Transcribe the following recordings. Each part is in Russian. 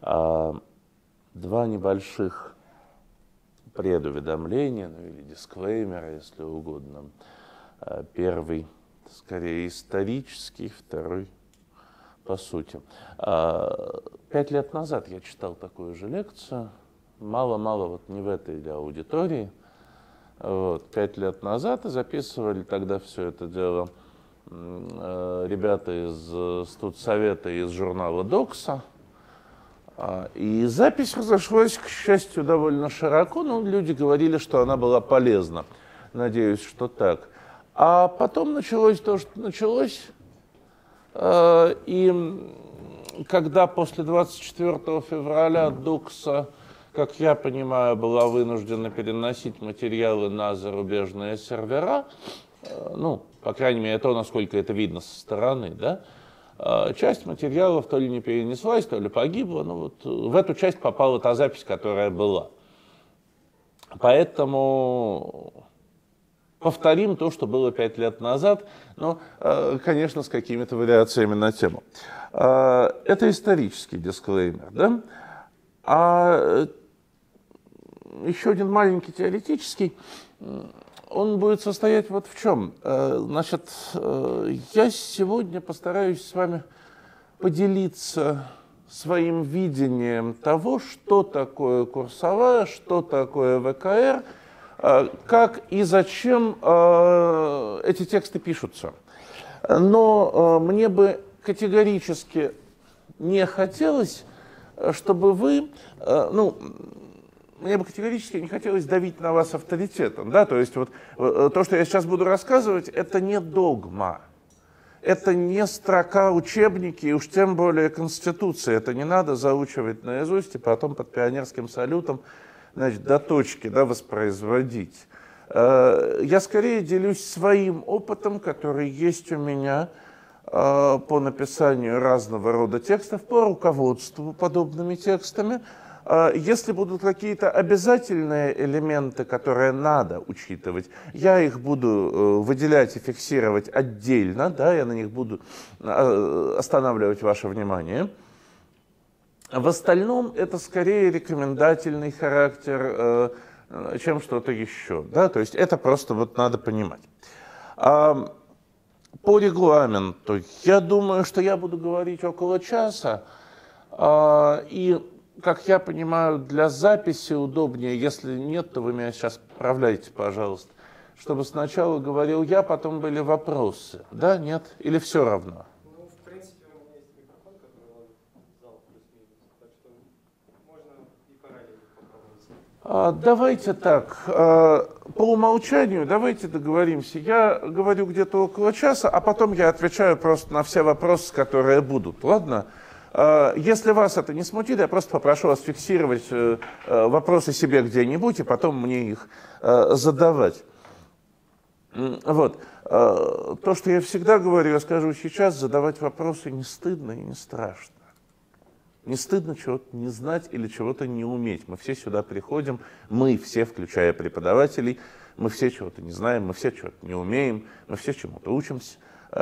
Два небольших предуведомления, ну или дисклеймера, если угодно. Первый, скорее, исторический, второй, по сути. 5 лет назад я читал такую же лекцию, мало-мало, вот не в этой аудитории. Вот, 5 лет назад и записывали тогда все это дело ребята из студсовета и из журнала «Докса». И запись разошлась, к счастью, довольно широко, но люди говорили, что она была полезна. Надеюсь, что так. А потом началось то, что началось. И когда после 24 февраля Докса, как я понимаю, была вынуждена переносить материалы на зарубежные сервера, ну, по крайней мере, то, насколько это видно со стороны, да, часть материалов то ли не перенеслась, то ли погибла, но вот в эту часть попала та запись, которая была. Поэтому повторим то, что было 5 лет назад, но, конечно, с какими-то вариациями на тему. Это исторический дисклеймер, да? А еще один маленький теоретический, он будет состоять вот в чем. Значит, я сегодня постараюсь с вами поделиться своим видением того, что такое курсовая, что такое ВКР, как и зачем эти тексты пишутся. Но мне бы категорически не хотелось, чтобы вы, мне бы категорически не хотелось давить на вас авторитетом, да, то есть вот то, что я сейчас буду рассказывать, это не догма, это не строка учебники, и уж тем более Конституции, это не надо заучивать наизусть и потом под пионерским салютом, значит, до точки, да, воспроизводить. Я скорее делюсь своим опытом, который есть у меня по написанию разного рода текстов, по руководству подобными текстами. Если будут какие-то обязательные элементы, которые надо учитывать, я их буду выделять и фиксировать отдельно, да, я на них буду останавливать ваше внимание. В остальном это скорее рекомендательный характер, чем что-то еще, да, то есть это просто вот надо понимать. По регламенту, я думаю, что я буду говорить около часа, и, как я понимаю, для записи удобнее, если нет, то вы меня сейчас поправляйте, пожалуйста, чтобы сначала говорил я, потом были вопросы, да, нет, или все равно? Ну, в принципе, у меня есть микрофон, который ловит зал плюс-минус, так что можно и параллельно попробовать. Давайте так, по умолчанию давайте договоримся. Я говорю где-то около часа, а потом я отвечаю просто на все вопросы, которые будут, ладно? Если вас это не смутит, я просто попрошу вас фиксировать вопросы себе где-нибудь и потом мне их задавать. Вот. То, что я всегда говорю, я скажу сейчас, задавать вопросы не стыдно и не страшно. Не стыдно чего-то не знать или чего-то не уметь. Мы все сюда приходим, мы все, включая преподавателей, мы все чего-то не знаем, мы все чего-то не умеем, мы все чему-то учимся.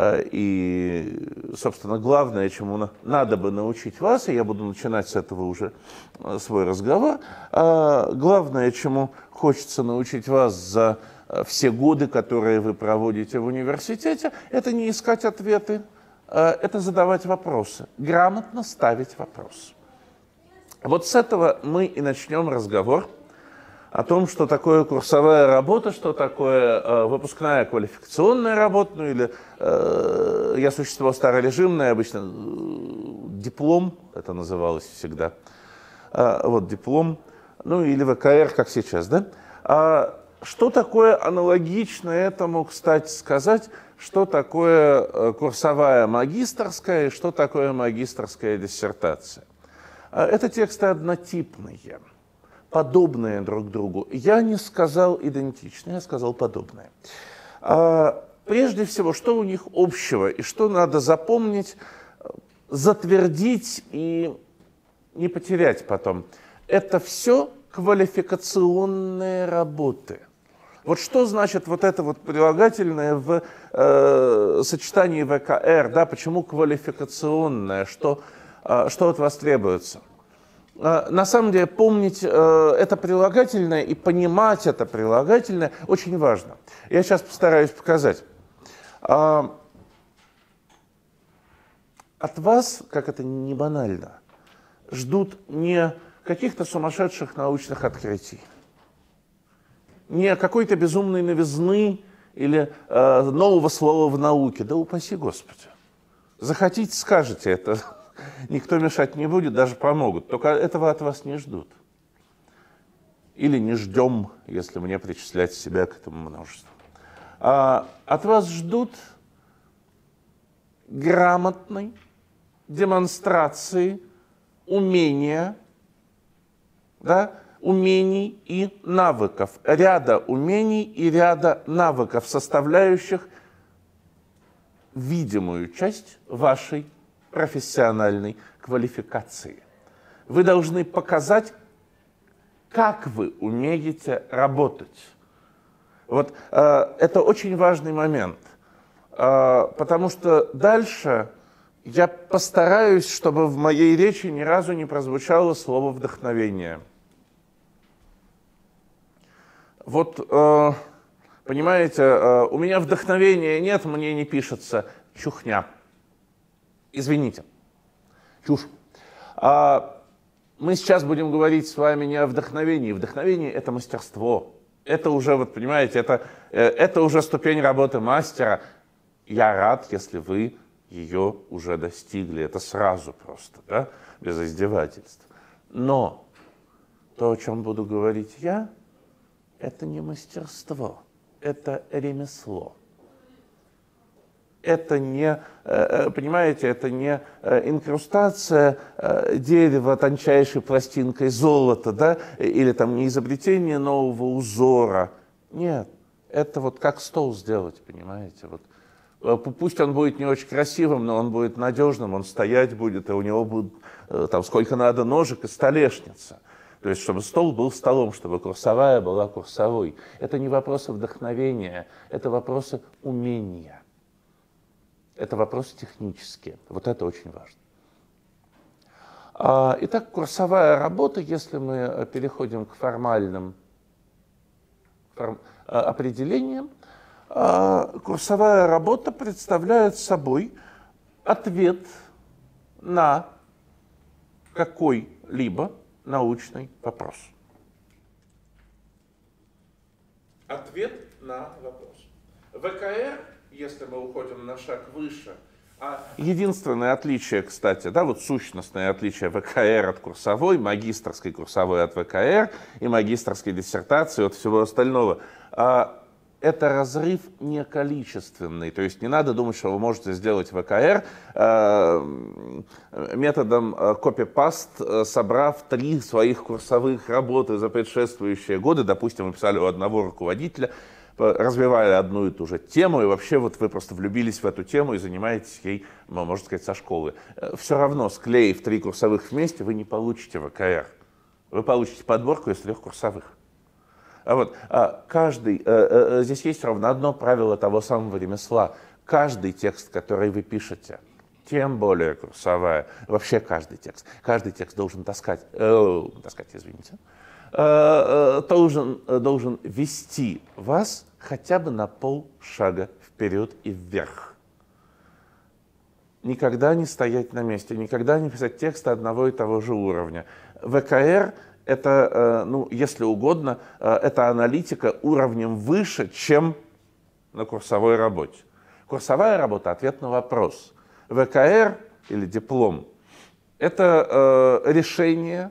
И, собственно, главное, чему надо бы научить вас, и я буду начинать с этого уже свой разговор, главное, чему хочется научить вас за все годы, которые вы проводите в университете, это не искать ответы, это задавать вопросы, грамотно ставить вопросы. Вот с этого мы и начнем разговор о том, что такое курсовая работа, что такое выпускная квалификационная работа, ну или я существо старорежимное, обычно диплом, это называлось всегда, вот диплом, ну или ВКР, как сейчас, да? Что такое аналогично этому, кстати, сказать, что такое курсовая магистерская и что такое магистерская диссертация? Это тексты однотипные, подобные друг другу. Я не сказал идентичные, я сказал подобные. Прежде всего, что у них общего и что надо запомнить, затвердить и не потерять потом. Это все квалификационные работы. Вот что значит вот это вот прилагательное в сочетании ВКР, да, почему квалификационное, что от вас требуется? На самом деле помнить это прилагательное и понимать это прилагательное очень важно. Я сейчас постараюсь показать. От вас, как это не банально, ждут не каких-то сумасшедших научных открытий, не какой-то безумной новизны или нового слова в науке. Да упаси Господи. Захотите, скажете это. Никто мешать не будет, даже помогут. Только этого от вас не ждут. Или не ждем, если мне причислять себя к этому множеству. От вас ждут грамотной демонстрации умения, да, умений и навыков. Ряда умений и ряда навыков, составляющих видимую часть вашей профессиональной квалификации. Вы должны показать, как вы умеете работать. Вот это очень важный момент, потому что дальше я постараюсь, чтобы в моей речи ни разу не прозвучало слово «вдохновение». Вот, понимаете, у меня вдохновения нет, мне не пишется чухня. Извините, чушь. Мы сейчас будем говорить с вами не о вдохновении. Вдохновение – это мастерство. Это уже, вот понимаете, это уже ступень работы мастера. Я рад, если вы ее уже достигли. Это сразу просто, да, без издевательств. Но то, о чем буду говорить я, это не мастерство, это ремесло. Это не, понимаете, это не инкрустация дерева тончайшей пластинкой золота, да, или там не изобретение нового узора. Нет, это вот как стол сделать, понимаете. Вот. Пусть он будет не очень красивым, но он будет надежным, он стоять будет, и у него будет там сколько надо ножек и столешница. То есть, чтобы стол был столом, чтобы курсовая была курсовой. Это не вопросы вдохновения, это вопросы умения. Это вопросы технические. Вот это очень важно. Итак, курсовая работа, если мы переходим к формальным определениям, курсовая работа представляет собой ответ на какой-либо научный вопрос. Ответ на вопрос. ВКР, если мы уходим на шаг выше, единственное отличие, кстати, да, вот сущностное отличие ВКР от курсовой, магистерской курсовой от ВКР и магистерской диссертации от всего остального, это разрыв не количественный. То есть не надо думать, что вы можете сделать ВКР методом копи-паст, собрав 3 своих курсовых работы за предшествующие годы. Допустим, вы писали у одного руководителя, развивали одну и ту же тему, и вообще вот вы просто влюбились в эту тему и занимаетесь ей, можно сказать, со школы. Все равно, склеив 3 курсовых вместе, вы не получите ВКР. Вы получите подборку из 3 курсовых. Здесь есть ровно одно правило того самого ремесла. Каждый текст, который вы пишете, тем более курсовая, вообще каждый текст должен должен вести вас хотя бы на полшага вперед и вверх. Никогда не стоять на месте, никогда не писать тексты одного и того же уровня. ВКР — это, если угодно, это аналитика уровнем выше, чем на курсовой работе. Курсовая работа — ответ на вопрос. ВКР или диплом — это решение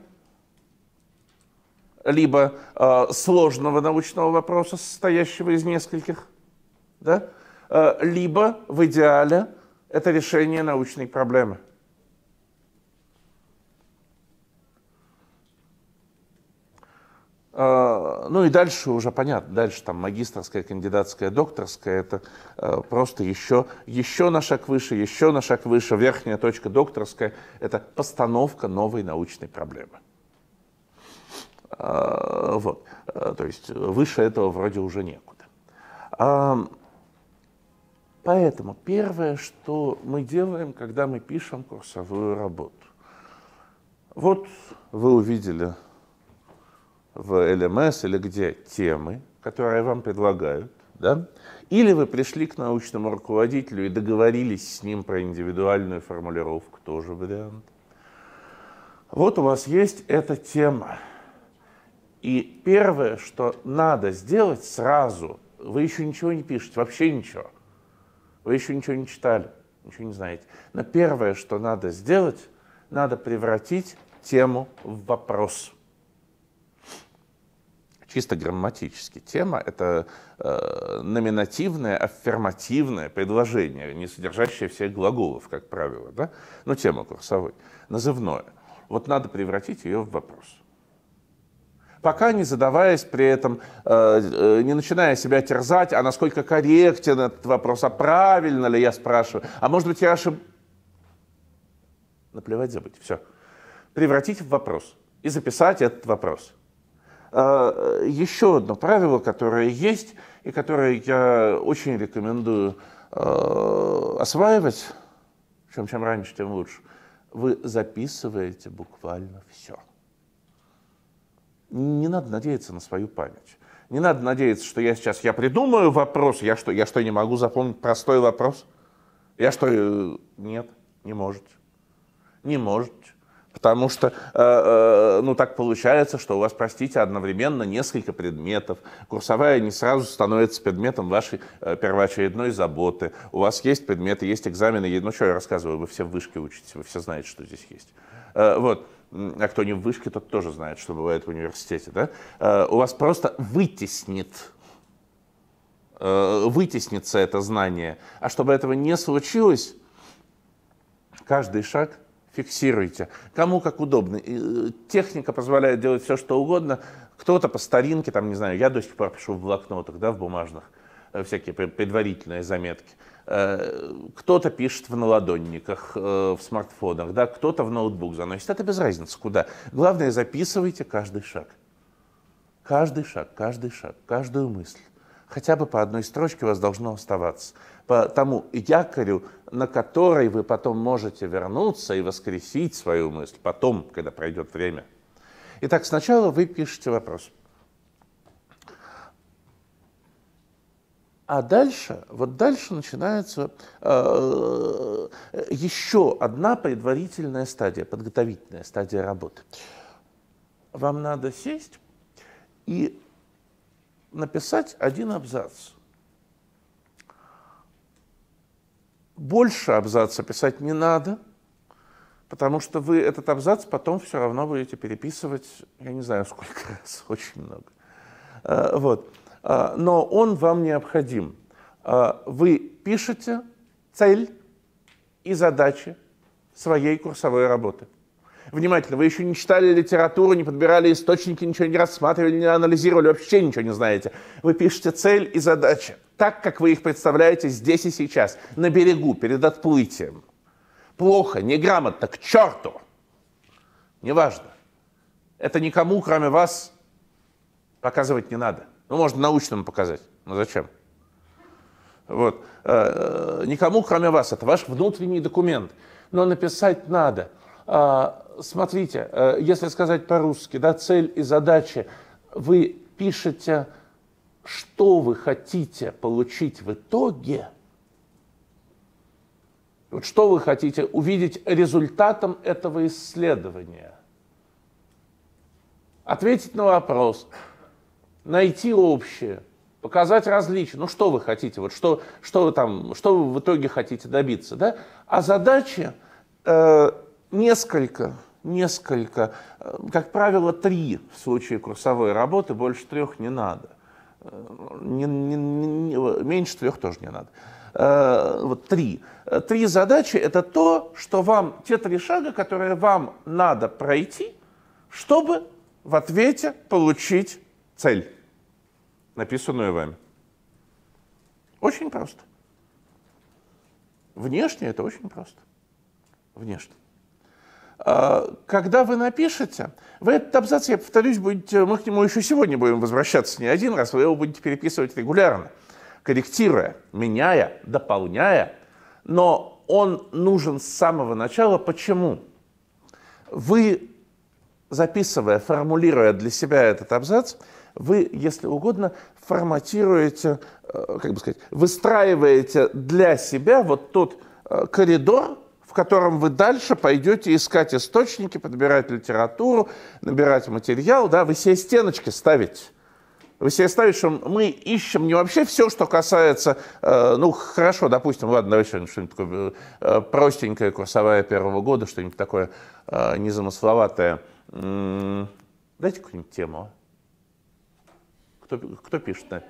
либо сложного научного вопроса, состоящего из нескольких, да? Либо, в идеале, это решение научной проблемы. Ну и дальше уже понятно, дальше там магистерская, кандидатская, докторская, это просто еще на шаг выше, верхняя точка докторская, это постановка новой научной проблемы. Вот, то есть выше этого вроде уже некуда. Поэтому первое, что мы делаем, когда мы пишем курсовую работу, Вот вы увидели в ЛМС или где темы, которые вам предлагают, да? Или вы пришли к научному руководителю и договорились с ним про индивидуальную формулировку, тоже вариант. Вот у вас есть эта тема. И первое, что надо сделать сразу, вы еще ничего не пишете, вообще ничего. Вы еще ничего не читали, ничего не знаете. Но первое, что надо сделать, надо превратить тему в вопрос. Чисто грамматически. Тема — это номинативное, аффирмативное предложение, не содержащее всех глаголов, как правило. Да? Но тема курсовой, назывное. Вот надо превратить ее в вопрос. Пока не задаваясь при этом, не начиная себя терзать, а насколько корректен этот вопрос, а правильно ли я спрашиваю, а может быть я ошибаюсь. Наплевать, забыть, все. Превратить в вопрос и записать этот вопрос. Еще одно правило, которое есть и которое я очень рекомендую осваивать, причем чем раньше, тем лучше. Вы записываете буквально все. Не надо надеяться на свою память. Не надо надеяться, что я сейчас придумаю вопрос, я что, не могу запомнить простой вопрос? Я что, нет, не можете. Не можете. Потому что, так получается, что у вас, простите, одновременно несколько предметов. Курсовая не сразу становится предметом вашей первоочередной заботы. У вас есть предметы, есть экзамены. Ну, что я рассказываю, вы все в вышке учитесь, вы все знаете, что здесь есть. Вот. А кто не в вышке, тот тоже знает, что бывает в университете. Да? У вас просто вытеснится это знание. А чтобы этого не случилось, каждый шаг фиксируйте. Кому как удобно. Техника позволяет делать все, что угодно. Кто-то по старинке, там, не знаю, я до сих пор пишу в блокнотах, да, в бумажных, всякие предварительные заметки. Кто-то пишет в наладонниках, в смартфонах, да, кто-то в ноутбук заносит. Это без разницы куда. Главное, записывайте каждый шаг. Каждый шаг, каждую мысль. Хотя бы по одной строчке у вас должно оставаться. По тому якорю, на который вы потом можете вернуться и воскресить свою мысль, потом, когда пройдет время. Итак, сначала вы пишете вопрос. А дальше, дальше начинается еще одна предварительная стадия, подготовительная стадия работы. Вам надо сесть и написать один абзац. Больше абзаца писать не надо, потому что вы этот абзац потом все равно будете переписывать, я не знаю сколько раз, очень много. Но он вам необходим. Вы пишете цель и задачи своей курсовой работы. Внимательно, вы еще не читали литературу, не подбирали источники, ничего не рассматривали, не анализировали, вообще ничего не знаете. Вы пишете цель и задачи так, как вы их представляете здесь и сейчас, на берегу, перед отплытием. Плохо, неграмотно, к черту. Неважно. Это никому, кроме вас, показывать не надо. Ну, можно научному показать, но зачем? Никому, кроме вас, это ваш внутренний документ. Но написать надо. Смотрите, если сказать по-русски, да, цель и задача, вы пишете, что вы хотите получить в итоге. Что вы хотите увидеть результатом этого исследования. Ответить на вопрос, найти общее, показать различия. Ну, что вы хотите, что вы в итоге хотите добиться, да? А задачи несколько, как правило, 3 в случае курсовой работы, больше 3 не надо. Меньше 3 тоже не надо. 3. 3 задачи — это те 3 шага, которые вам надо пройти, чтобы в ответе получить цель, написанную вами. Очень просто. Внешне это очень просто. Внешне. Когда вы напишете, вы этот абзац, я повторюсь, мы к нему еще сегодня будем возвращаться не один раз, вы его будете переписывать регулярно, корректируя, меняя, дополняя, но он нужен с самого начала. Почему? Вы записывая, формулируя для себя этот абзац, вы, если угодно, форматируете, как бы сказать, выстраиваете для себя вот тот коридор, в котором вы дальше пойдете искать источники, подбирать литературу, набирать материал, да, вы себе стеночки ставите. Вы себе ставите, что мы ищем не вообще все, что касается, ну, хорошо, допустим, ладно, давайте что-нибудь такое простенькое, курсовая первого года, что-нибудь такое незамысловатое. Дайте какую-нибудь тему. Кто пишет? Да?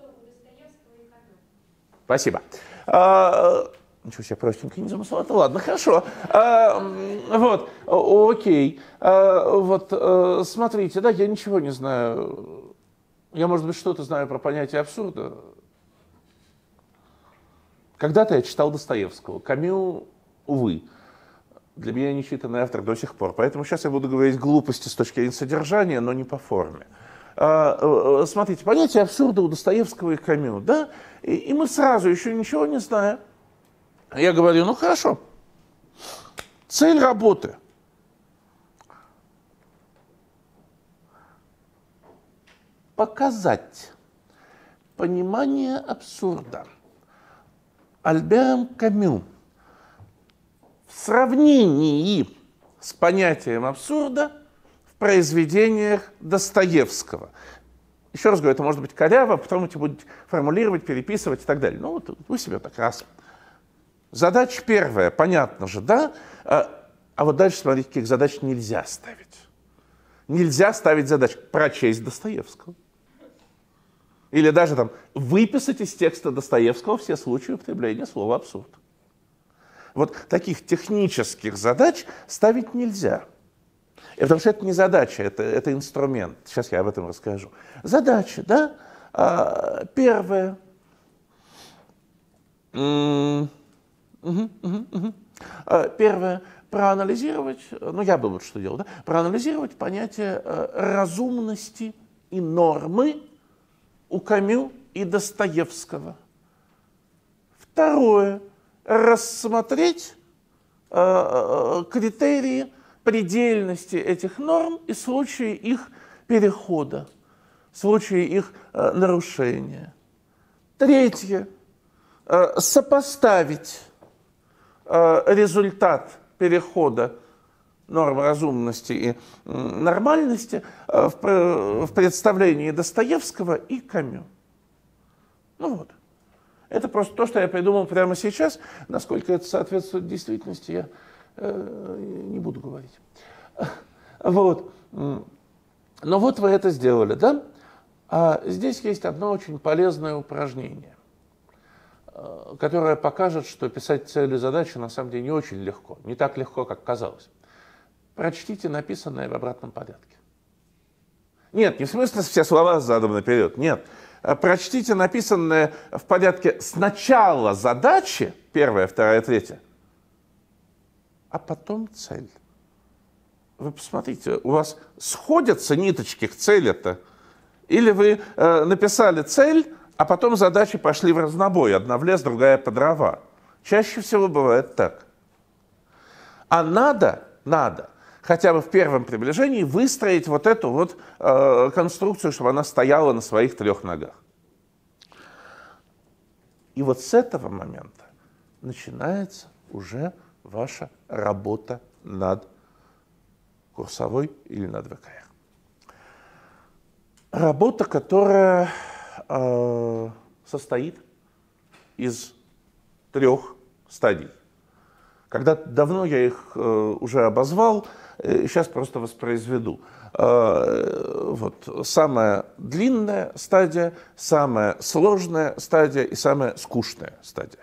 Спасибо. Ничего себе, простенько, незамысловато. Ладно, хорошо. Вот, окей. Вот, смотрите, да, я ничего не знаю. Я, может быть, что-то знаю про понятие абсурда. Когда-то я читал Достоевского. Камю, увы, для меня нечитанный автор до сих пор. Поэтому сейчас я буду говорить глупости с точки зрения содержания, но не по форме. Смотрите, понятие абсурда у Достоевского и Камю, да? И мы сразу еще ничего не знаем. Я говорю, ну хорошо, цель работы. Показать понимание абсурда Альбером Камю в сравнении с понятием абсурда в произведениях Достоевского. Еще раз говорю, это может быть коряво, потом эти будут формулировать, переписывать и так далее. Ну вот вы себе так раз. Задача первая, понятно же, да? А вот дальше, смотрите, каких задач нельзя ставить. Нельзя ставить задачу прочесть Достоевского. Или даже там выписать из текста Достоевского все случаи употребления слова абсурд. Вот таких технических задач ставить нельзя. Потому что это не задача, это инструмент. Сейчас я об этом расскажу. Задача, да? Первая. Первое. Проанализировать, ну я бы вот что делал, да? Проанализировать понятие разумности и нормы у Камю и Достоевского. Второе. Рассмотреть критерии предельности этих норм и случаи их перехода, случаи их нарушения. Третье. Сопоставить результат перехода норм разумности и нормальности в представлении Достоевского и Камю. Ну вот. Это просто то, что я придумал прямо сейчас. Насколько это соответствует действительности, я не буду говорить. Вот. Но вот вы это сделали, да? А здесь есть одно очень полезное упражнение, которое покажет, что писать цели и задачи на самом деле не очень легко. Не так легко, как казалось. Прочтите написанное в обратном порядке. Нет, не в смысле все слова задом наперед, нет. Прочтите написанное в порядке сначала задачи, первая, вторая, третья, а потом цель. Вы посмотрите, у вас сходятся ниточки к цели-то? Или вы написали цель, а потом задачи пошли в разнобой, одна в лес, другая по дрова? Чаще всего бывает так. А надо хотя бы в первом приближении выстроить вот эту вот конструкцию, чтобы она стояла на своих трех ногах. И вот с этого момента начинается уже ваша работа над курсовой или над ВКР. Работа, которая состоит из трех стадий. Когда-то давно я их уже обозвал, сейчас просто воспроизведу. Вот. Самая длинная стадия, самая сложная стадия и самая скучная стадия.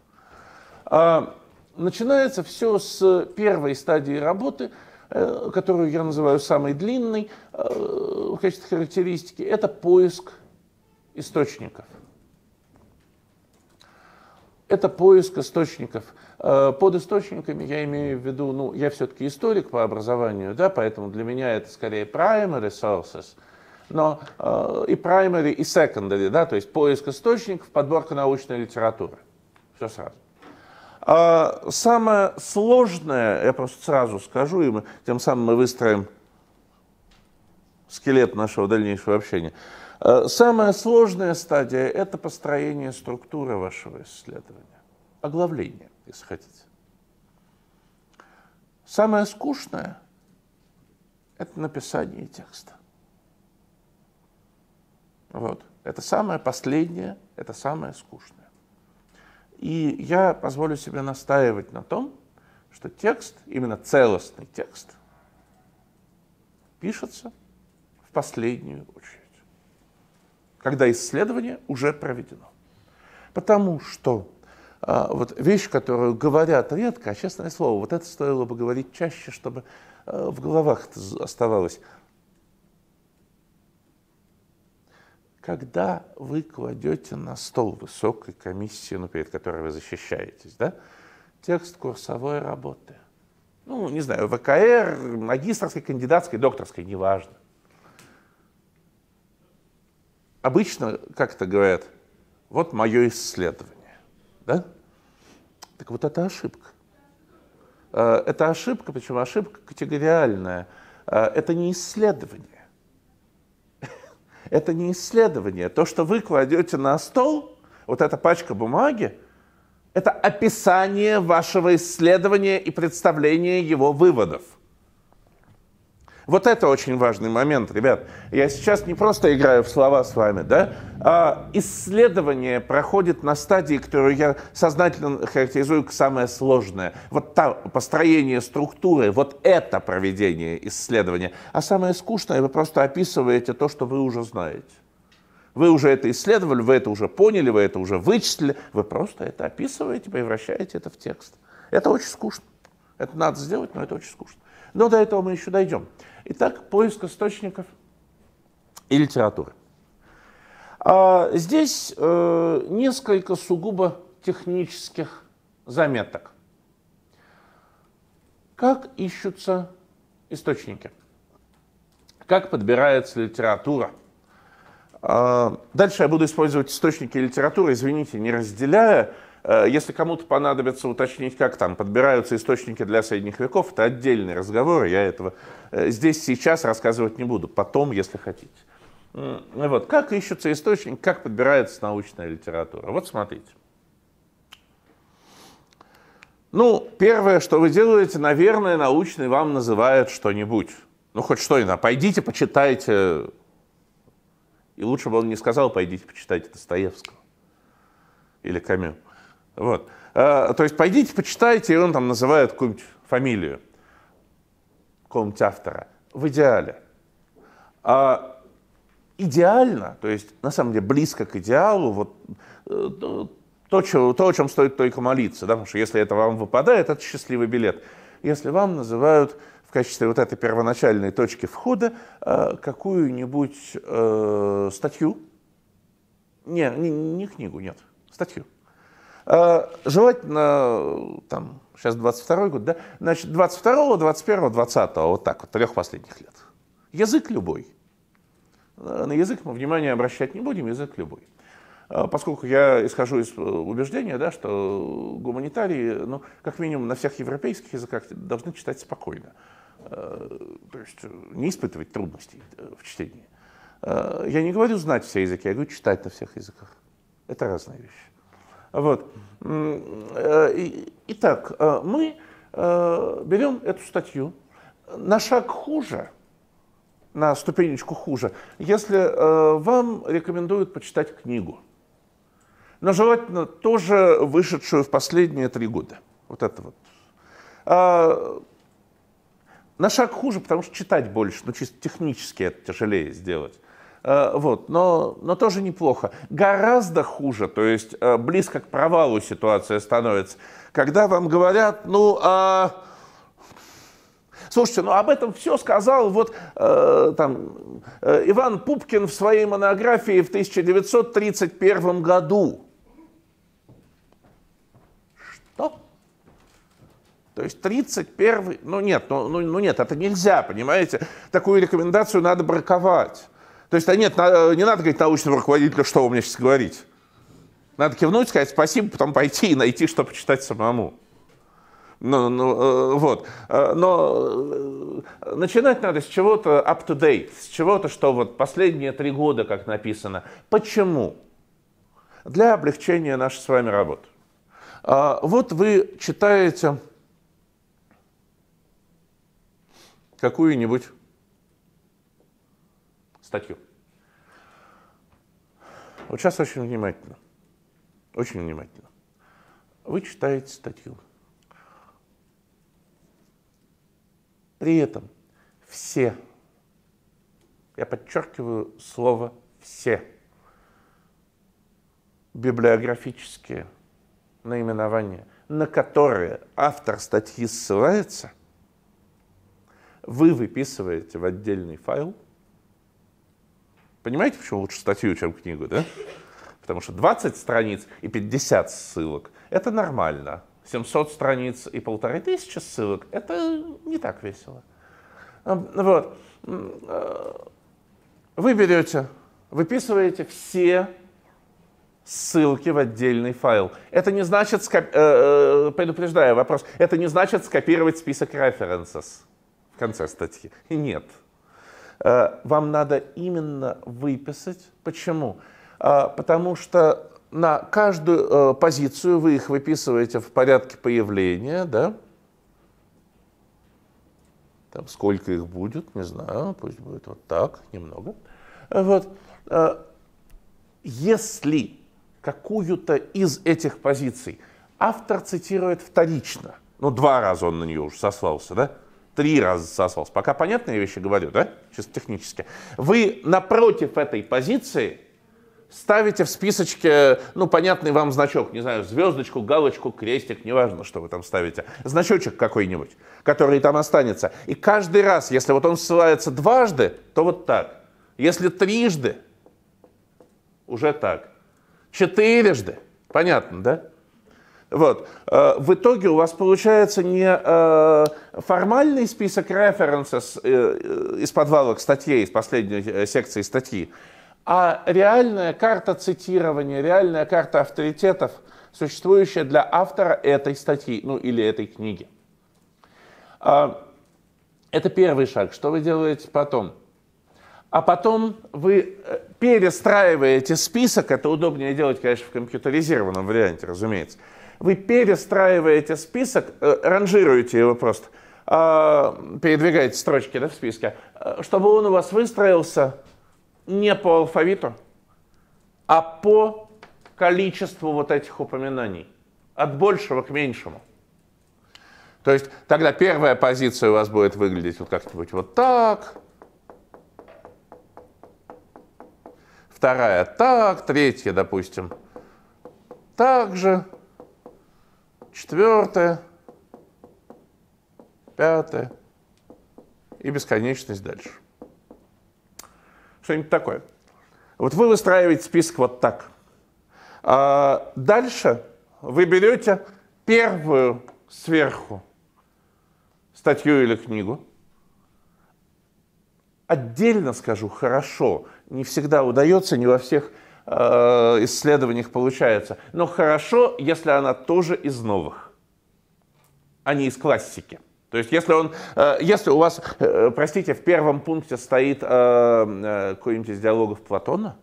Начинается все с первой стадии работы, которую я называю самой длинной в качестве характеристики. Это поиск источников. Это поиск источников. Под источниками я имею в виду, ну, я все-таки историк по образованию, да, поэтому для меня это скорее primary sources, но и primary, и secondary, да, то есть поиск источников, подборка научной литературы. Все сразу. Самое сложное, я просто сразу скажу, и тем самым мы выстроим скелет нашего дальнейшего общения. Самая сложная стадия – это построение структуры вашего исследования, оглавление, если хотите. Самое скучное – это написание текста. Вот. Это самое последнее, это самое скучное. И я позволю себе настаивать на том, что текст, именно целостный текст, пишется в последнюю очередь, когда исследование уже проведено. Потому что вот вещь, которую говорят редко, а честное слово, вот это стоило бы говорить чаще, чтобы в головах это оставалось. Когда вы кладете на стол высокой комиссии, перед которой вы защищаетесь, да, текст курсовой работы, ну, не знаю, ВКР, магистерской, кандидатской, докторской, неважно. Обычно, как это говорят, вот мое исследование, да? Так вот это ошибка. Это ошибка, причем ошибка категориальная. Это не исследование. Это не исследование. То, что вы кладете на стол, вот эта пачка бумаги, это описание вашего исследования и представление его выводов. Вот это очень важный момент, ребят. Я сейчас не просто играю в слова с вами, да? А исследование проходит на стадии, которую я сознательно характеризую как самое сложное. Вот построение структуры, вот это проведение исследования. А самое скучное, вы просто описываете то, что вы уже знаете. Вы уже это исследовали, вы это уже поняли, вы это уже вычислили. Вы просто это описываете, превращаете это в текст. Это очень скучно. Это надо сделать, но это очень скучно. Но до этого мы еще дойдем. Итак, поиск источников и литературы. Здесь несколько сугубо технических заметок. Как ищутся источники? Как подбирается литература? Дальше я буду использовать источники литературы, извините, не разделяя. Если кому-то понадобится уточнить, как там подбираются источники для средних веков, это отдельный разговор, я этого здесь сейчас рассказывать не буду, потом, если хотите. Вот. Как ищутся источники, как подбирается научная литература? Вот смотрите. Ну, первое, что вы делаете, наверное, научный вам называет что-нибудь. Ну, хоть что-нибудь. Пойдите, почитайте. И лучше бы он не сказал, пойдите, почитайте Достоевского или Камю. Вот. То есть пойдите, почитайте, и он там называет какую-нибудь фамилию, какого-нибудь автора. В идеале. Идеально, то есть на самом деле близко к идеалу, вот, то, о чем стоит только молиться, да? Потому что если это вам выпадает, это счастливый билет. Если вам называют в качестве вот этой первоначальной точки входа какую-нибудь статью, не книгу, нет, статью. Желательно, там, сейчас 22-й год, да? Значит, 22-го, 21-го, 20-го, вот так вот, 3 последних лет. Язык любой. На язык мы внимание обращать не будем, язык любой. Поскольку я исхожу из убеждения, да, что гуманитарии, ну, как минимум на всех европейских языках должны читать спокойно. То есть не испытывать трудностей в чтении. Я не говорю знать все языки, я говорю читать на всех языках. Это разные вещи. Вот. Итак, мы берем эту статью. На шаг хуже, на ступенечку хуже, если вам рекомендуют почитать книгу. Но желательно тоже вышедшую в последние 3 года. Вот это вот. На шаг хуже, потому что читать больше, но чисто технически это тяжелее сделать. Вот, но тоже неплохо. Гораздо хуже, то есть близко к провалу ситуация становится, когда вам говорят, слушайте, об этом все сказал вот там Иван Пупкин в своей монографии в 1931 году. Что? То есть 31-й, нет, это нельзя, понимаете? Такую рекомендацию надо браковать. То есть, нет, не надо говорить научному руководителю, что вы мне сейчас говорить. Надо кивнуть, сказать спасибо, потом пойти и найти, что почитать самому. Вот. Но начинать надо с чего-то up-to-date, с чего-то, что вот последние 3 года, как написано. Почему? Для облегчения нашей с вами работы. Вот вы читаете какую-нибудь статью. Вот сейчас очень внимательно. Очень внимательно. Вы читаете статью. При этом все, я подчеркиваю слово «все», библиографические наименования, на которые автор статьи ссылается, вы выписываете в отдельный файл. Понимаете, почему лучше статью, чем книгу, да? Потому что 20 страниц и 50 ссылок – это нормально. 700 страниц и 1500 ссылок – это не так весело. Вот. Вы берете, выписываете все ссылки в отдельный файл. Это не значит, предупреждаю вопрос, это не значит скопировать список references в конце статьи. Нет. Вам надо именно выписать. Почему? Потому что на каждую позицию вы их выписываете в порядке появления, да? Там сколько их будет, не знаю, пусть будет вот так, немного. Вот. Если какую-то из этих позиций автор цитирует вторично, ну, 2 раза он на нее уже сослался, да? 3 раза сослался. Пока понятные вещи говорю, да? Чисто технически. Вы напротив этой позиции ставите в списочке, ну, понятный вам значок, не знаю, звездочку, галочку, крестик, неважно, что вы там ставите, значочек какой-нибудь, который там останется. И каждый раз, если вот он ссылается дважды, то вот так. Если трижды, уже так. 4-жды, понятно, да? Вот. В итоге у вас получается не формальный список references из подвалок статей, из последней секции статьи, а реальная карта цитирования, реальная карта авторитетов, существующая для автора этой статьи, ну или этой книги. Это первый шаг. Что вы делаете потом? А потом вы перестраиваете список, это удобнее делать, конечно, в компьютеризированном варианте, разумеется. Вы перестраиваете список, ранжируете его просто, передвигаете строчки, да, в списке, чтобы он у вас выстроился не по алфавиту, а по количеству вот этих упоминаний. От большего к меньшему. То есть тогда первая позиция у вас будет выглядеть вот как-нибудь вот так. Вторая так, третья, допустим, так же. 4-я, 5-я и бесконечность дальше. Что-нибудь такое. Вот вы выстраиваете список вот так. А дальше вы берете первую сверху статью или книгу. Отдельно скажу, хорошо, не всегда удается, не во всех исследованиях получается. Но хорошо, если она тоже из новых, а не из классики. То есть если у вас, простите, в первом пункте стоит какой-нибудь из диалогов Платона,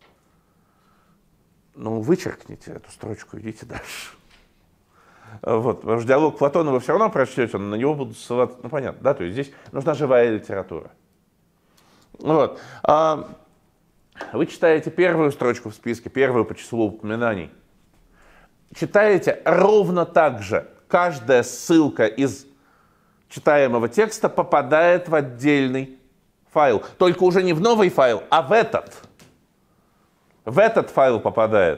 ну, вычеркните эту строчку, идите дальше. Вот, потому что диалог Платона вы все равно прочтете, на него будут ссылаться, ну, понятно, да, то есть здесь нужна живая литература. Вот. Вы читаете первую строчку в списке, первую по числу упоминаний. Читаете ровно так же. Каждая ссылка из читаемого текста попадает в отдельный файл. Только уже не в новый файл, а в этот. В этот файл попадает.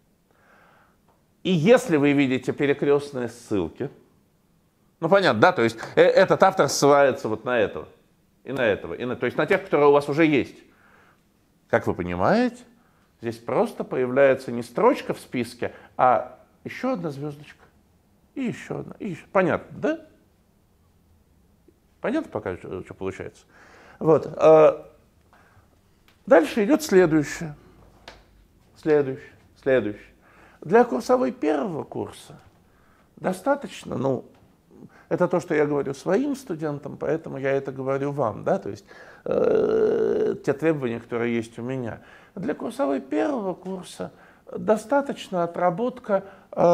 И если вы видите перекрестные ссылки, ну понятно, да, то есть этот автор ссылается вот на этого, и на этого, то есть на тех, которые у вас уже есть. Как вы понимаете, здесь просто появляется не строчка в списке, а еще одна звездочка. И еще одна. И еще. Понятно, да? Понятно пока, что получается? Вот. Дальше идет следующее. Следующее. Для курсовой первого курса достаточно, ну, это то, что я говорю своим студентам, поэтому я это говорю вам, да, то есть те требования, которые есть у меня. Для курсовой первого курса достаточно отработка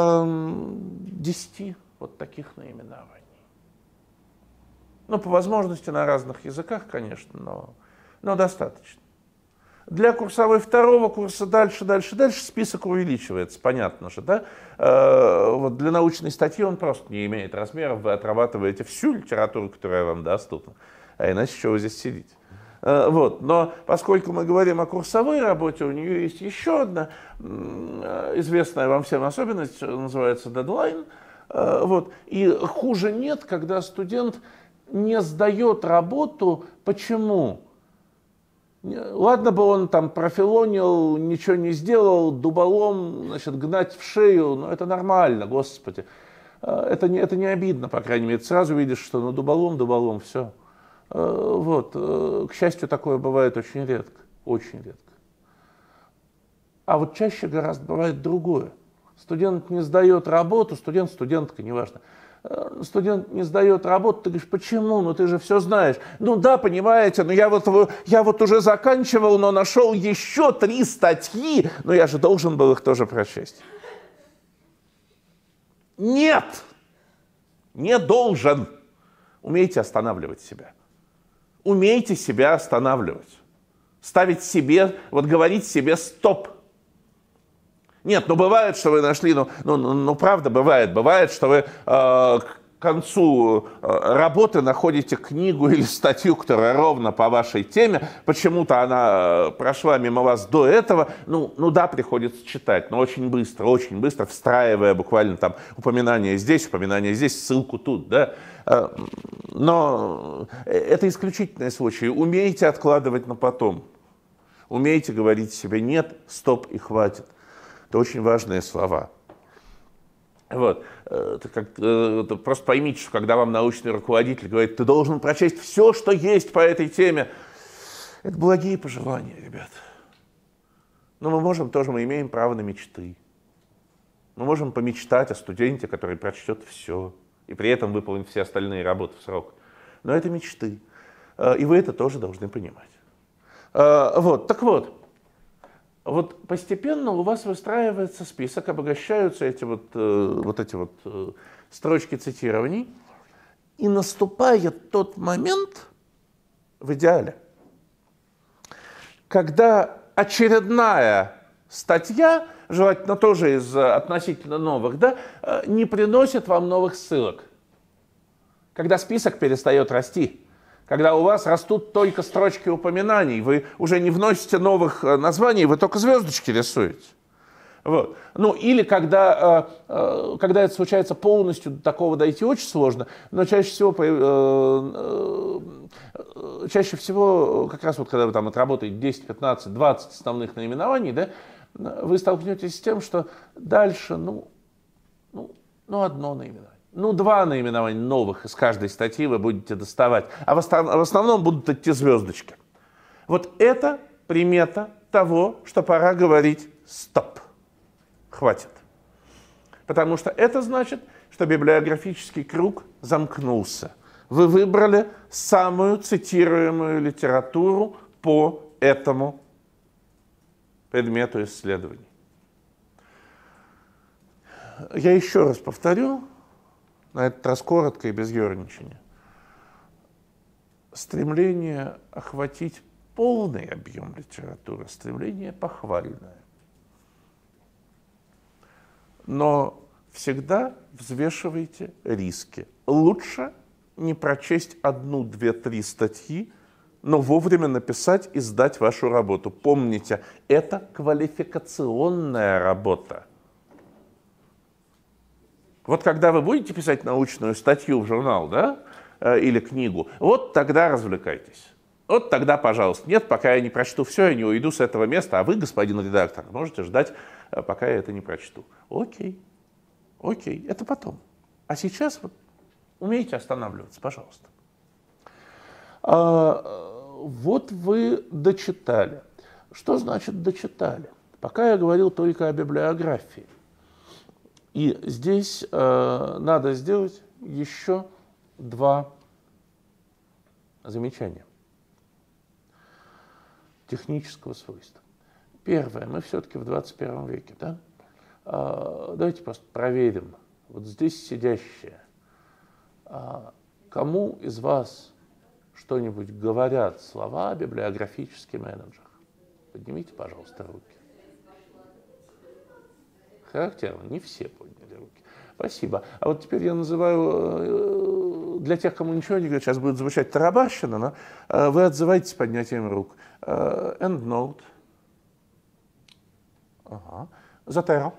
10 вот таких наименований. Ну, по возможности на разных языках, конечно, но достаточно. Для курсовой второго курса дальше список увеличивается, понятно же, да? Вот для научной статьи он просто не имеет размеров, вы отрабатываете всю литературу, которая вам доступна, а иначе что вы здесь сидите? Вот. Но поскольку мы говорим о курсовой работе, у нее есть еще одна известная вам всем особенность, называется дедлайн. Вот. И хуже нет, когда студент не сдает работу. Почему? Ладно бы он там профилонил, ничего не сделал, дуболом, значит, гнать в шею, но это нормально, господи. Это не обидно, по крайней мере. Сразу видишь, что ну дуболом, все. Вот. К счастью, такое бывает очень редко, очень редко. А вот чаще гораздо бывает другое. Студент не сдает работу, студентка, неважно. Студент не сдает работу, ты говоришь, почему? Ну ты же все знаешь. Ну да, понимаете, но я вот уже заканчивал, но нашел еще 3 статьи, но я же должен был их тоже прочесть. Нет, не должен. Умейте останавливать себя. Умейте себя останавливать. Ставить себе, вот говорить себе стоп. Нет, ну бывает, что вы нашли, правда бывает, что вы к концу работы находите книгу или статью, которая ровно по вашей теме, почему-то она прошла мимо вас до этого, ну да, приходится читать, но очень быстро, встраивая буквально там упоминание здесь, ссылку тут, да. Но это исключительные случаи. Умейте откладывать на потом. Умейте говорить себе нет, стоп и хватит. Это очень важные слова. Вот. Просто поймите, что когда вам научный руководитель говорит, ты должен прочесть все, что есть по этой теме, это благие пожелания, ребят. Но мы имеем право на мечты. Мы можем помечтать о студенте, который прочтет все, и при этом выполнит все остальные работы в срок. Но это мечты. И вы это тоже должны понимать. Вот. Так вот. Вот постепенно у вас выстраивается список, обогащаются эти строчки цитирований, и наступает тот момент, в идеале, когда очередная статья, желательно тоже из относительно новых, да, не приносит вам новых ссылок. Когда список перестает расти. Когда у вас растут только строчки упоминаний, вы уже не вносите новых названий, вы только звездочки рисуете. Вот. Ну, или когда это случается полностью, до такого дойти очень сложно, но чаще всего как раз вот когда вы там отработаете 10, 15, 20 основных наименований, да, вы столкнетесь с тем, что дальше, одно наименование. 2 наименования новых из каждой статьи вы будете доставать, а в основном будут идти звездочки. Вот это примета того, что пора говорить «стоп». Хватит. Потому что это значит, что библиографический круг замкнулся. Вы выбрали самую цитируемую литературу по этому предмету исследований. Я еще раз повторю, на этот раз коротко и без ерничания. Стремление охватить полный объем литературы, стремление похвальное. Но всегда взвешивайте риски. Лучше не прочесть 1, 2, 3 статьи, но вовремя написать и сдать вашу работу. Помните, это квалификационная работа. Вот когда вы будете писать научную статью в журнал, да, или книгу, вот тогда развлекайтесь. Вот тогда, пожалуйста. Нет, пока я не прочту все, я не уйду с этого места, а вы, господин редактор, можете ждать, пока я это не прочту. Окей, это потом. А сейчас вот умейте останавливаться, пожалуйста. Вот вы дочитали. Что значит дочитали? Пока я говорил только о библиографии. И здесь надо сделать еще два замечания технического свойства. Первое, мы все-таки в 21 веке, да? Давайте просто проверим, вот здесь сидящие, кому из вас что-нибудь говорят слова библиографический менеджер? Поднимите, пожалуйста, руки. Характерно, не все подняли руки. Спасибо. А вот теперь я называю, для тех, кому ничего не говорят, сейчас будет звучать тарабарщина, но вы отзываетесь поднятием рук. EndNote. Ага. Zotero.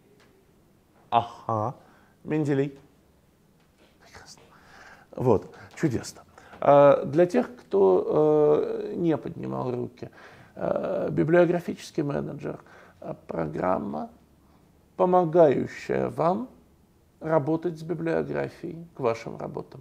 Ага. Менделей. Прекрасно. Вот, чудесно. Для тех, кто не поднимал руки, библиографический менеджер – программа, помогающая вам работать с библиографией к вашим работам.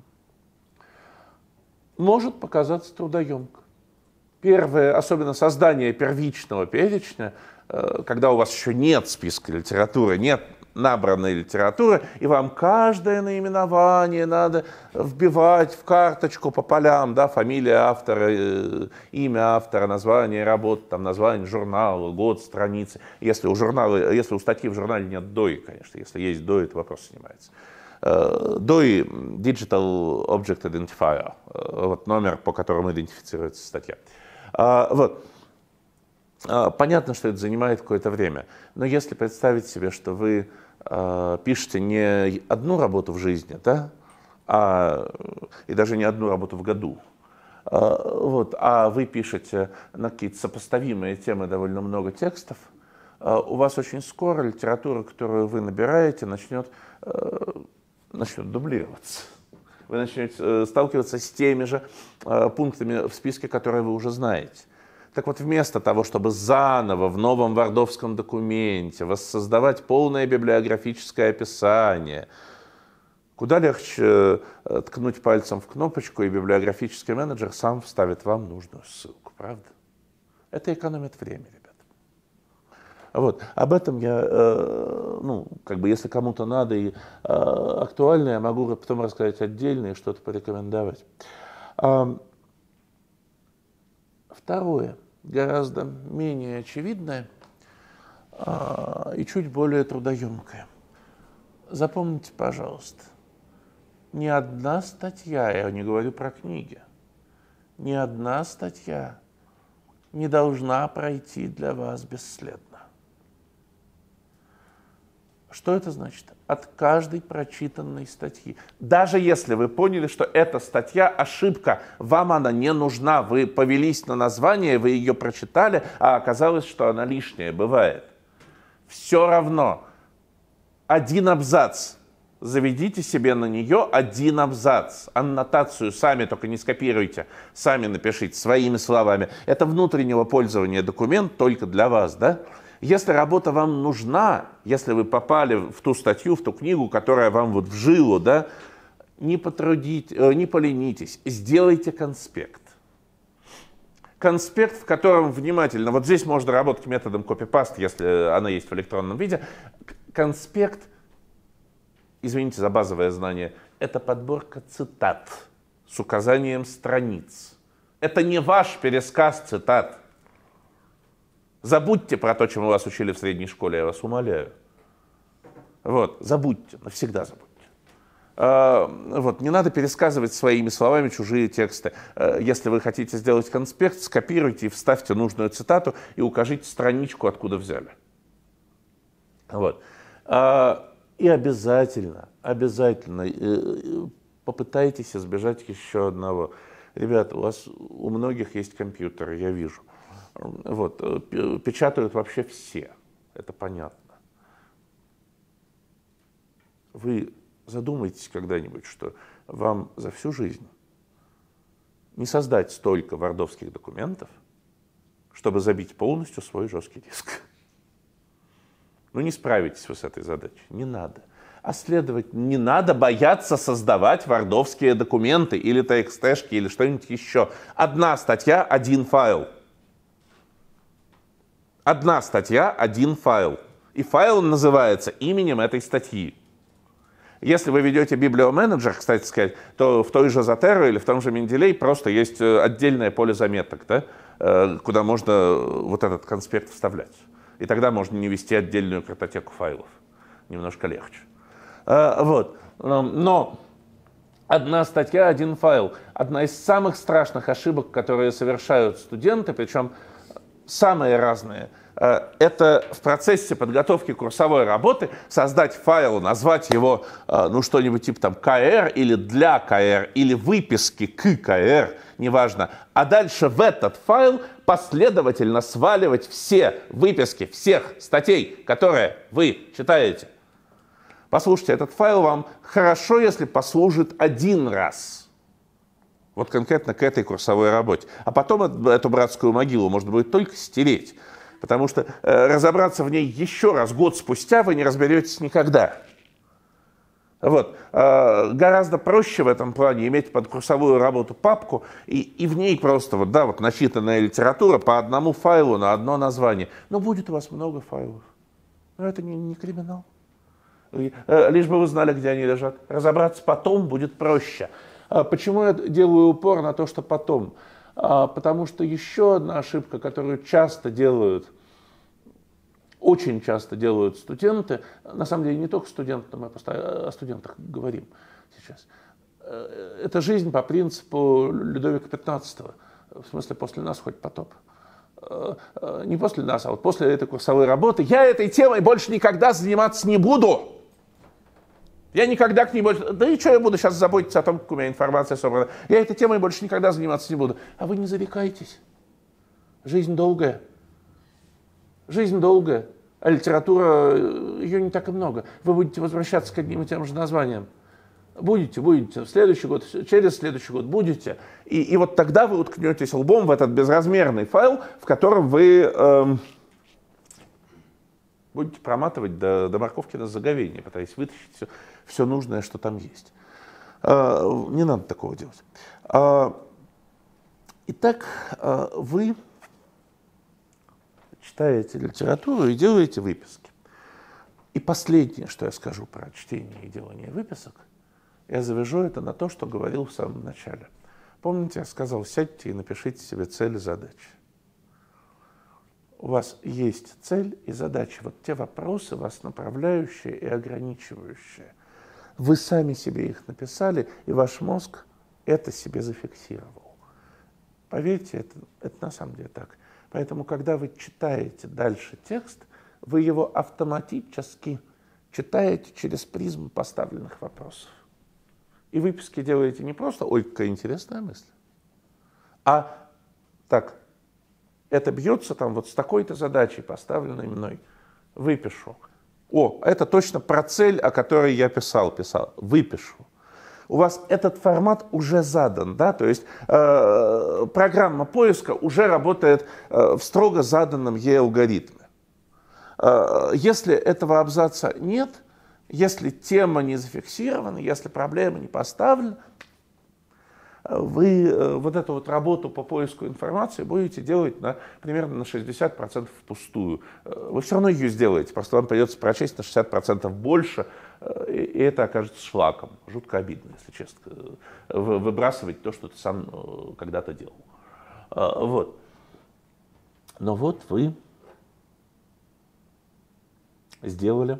Может показаться трудоемко. Первое, особенно создание первичного перечня, когда у вас еще нет списка литературы, нет набранной литературы, и вам каждое наименование надо вбивать в карточку по полям, да, фамилия автора, имя автора, название работы, там, название журнала, год, страницы. Если у статьи в журнале нет DOI, конечно, если есть DOI, это вопрос снимается. DOI – Digital Object Identifier, вот номер, по которому идентифицируется статья. Вот. Понятно, что это занимает какое-то время, но если представить себе, что вы пишете не одну работу в жизни, да, и даже не одну работу в году, вот, а вы пишете на какие-то сопоставимые темы довольно много текстов, у вас очень скоро литература, которую вы набираете, начнет дублироваться. Вы начнете сталкиваться с теми же пунктами в списке, которые вы уже знаете. Так вот, вместо того, чтобы заново в новом вардовском документе воссоздавать полное библиографическое описание, куда легче ткнуть пальцем в кнопочку, и библиографический менеджер сам вставит вам нужную ссылку, правда? Это экономит время, ребята. Вот. Об этом я, если кому-то надо и актуально, я могу потом рассказать отдельно и что-то порекомендовать. Второе, гораздо менее очевидное и чуть более трудоемкое. Запомните, пожалуйста, ни одна статья, я не говорю про книги, ни одна статья не должна пройти для вас бесследно. Что это значит? От каждой прочитанной статьи. Даже если вы поняли, что эта статья ошибка, вам она не нужна, вы повелись на название, вы ее прочитали, а оказалось, что она лишняя, бывает. Все равно один абзац. Заведите себе на нее один абзац. Аннотацию сами, только не скопируйте, сами напишите своими словами. Это внутреннего пользования документ только для вас, да? Если работа вам нужна, если вы попали в ту статью, в ту книгу, которая вам вот в жилу, да, не поленитесь, сделайте конспект. Конспект, в котором внимательно, вот здесь можно работать методом копипаст, если она есть в электронном виде. Конспект, извините за базовое знание, это подборка цитат с указанием страниц. Это не ваш пересказ цитат. Забудьте про то, чему вас учили в средней школе, я вас умоляю. Вот, забудьте, навсегда забудьте. Вот, не надо пересказывать своими словами чужие тексты. Если вы хотите сделать конспект, скопируйте и вставьте нужную цитату и укажите страничку, откуда взяли. Вот. И обязательно попытайтесь избежать еще одного. Ребята, у многих есть компьютеры, я вижу. Вот, печатают вообще все, это понятно. Вы задумайтесь когда-нибудь, что вам за всю жизнь не создать столько вардовских документов, чтобы забить полностью свой жесткий диск. Ну, не справитесь вы с этой задачей, не надо. А следовательно, не надо бояться создавать вардовские документы или TXT-шки или что-нибудь еще. Одна статья, один файл. Одна статья, один файл. И файл называется именем этой статьи. Если вы ведете библиоменеджер, кстати сказать, то в той же Zotero или в том же Mendeley просто есть отдельное поле заметок, да, куда можно вот этот конспект вставлять. И тогда можно не вести отдельную картотеку файлов. Немножко легче. Вот. Но одна статья, один файл. Одна из самых страшных ошибок, которые совершают студенты, причем самые разные, это в процессе подготовки курсовой работы создать файл, назвать его, ну, что-нибудь типа там КР или для КР, или выписки к КР, неважно. А дальше в этот файл последовательно сваливать все выписки всех статей, которые вы читаете. Послушайте, этот файл вам хорошо, если послужит один раз. Вот конкретно к этой курсовой работе. А потом эту братскую могилу можно будет только стереть. Потому что разобраться в ней еще раз год спустя вы не разберетесь никогда. Вот. Гораздо проще в этом плане иметь под курсовую работу папку и в ней просто вот, да, вот начитанная литература по одному файлу на одно название. Но будет у вас много файлов. Но это не криминал. Лишь бы вы знали, где они лежат. Разобраться потом будет проще. Почему я делаю упор на то, что потом? Потому что еще одна ошибка, которую часто делают, очень часто делают студенты, на самом деле не только студенты, мы просто о студентах говорим сейчас, это жизнь по принципу Людовика XV, в смысле после нас хоть потоп. Не после нас, а вот после этой курсовой работы. Я этой темой больше никогда заниматься не буду. Я никогда к ней больше... Да и что я буду сейчас заботиться о том, как у меня информация собрана? Я этой темой больше никогда заниматься не буду. А вы не зарекайтесь. Жизнь долгая. Жизнь долгая. А литература, ее не так и много. Вы будете возвращаться к одним и тем же названиям. Будете. В следующий год, через следующий год будете. И вот тогда вы уткнетесь лбом в этот безразмерный файл, в котором вы... будете проматывать до морковки на заговение, пытаясь вытащить все нужное, что там есть. Не надо такого делать. Итак, вы читаете литературу и делаете выписки. И последнее, что я скажу про чтение и делание выписок, я завяжу это на то, что говорил в самом начале. Помните, я сказал, сядьте и напишите себе цели и задачи. У вас есть цель и задача. Вот те вопросы, вас направляющие и ограничивающие. Вы сами себе их написали, и ваш мозг это себе зафиксировал. Поверьте, это на самом деле так. Поэтому, когда вы читаете дальше текст, вы его автоматически читаете через призму поставленных вопросов. И выписки делаете не просто «Ой, какая интересная мысль», а так, это бьется там вот с такой-то задачей, поставленной мной. Выпишу. О, это точно про цель, о которой я писал. Выпишу. У вас этот формат уже задан, да, то есть программа поиска уже работает в строго заданном ей алгоритме. Если этого абзаца нет, если тема не зафиксирована, если проблема не поставлена, вы вот эту вот работу по поиску информации будете делать примерно на 60% впустую. Вы все равно ее сделаете, просто вам придется прочесть на 60% больше, и это окажется шлаком. Жутко обидно, если честно, выбрасывать то, что ты сам когда-то делал. Вот. Но вот вы сделали,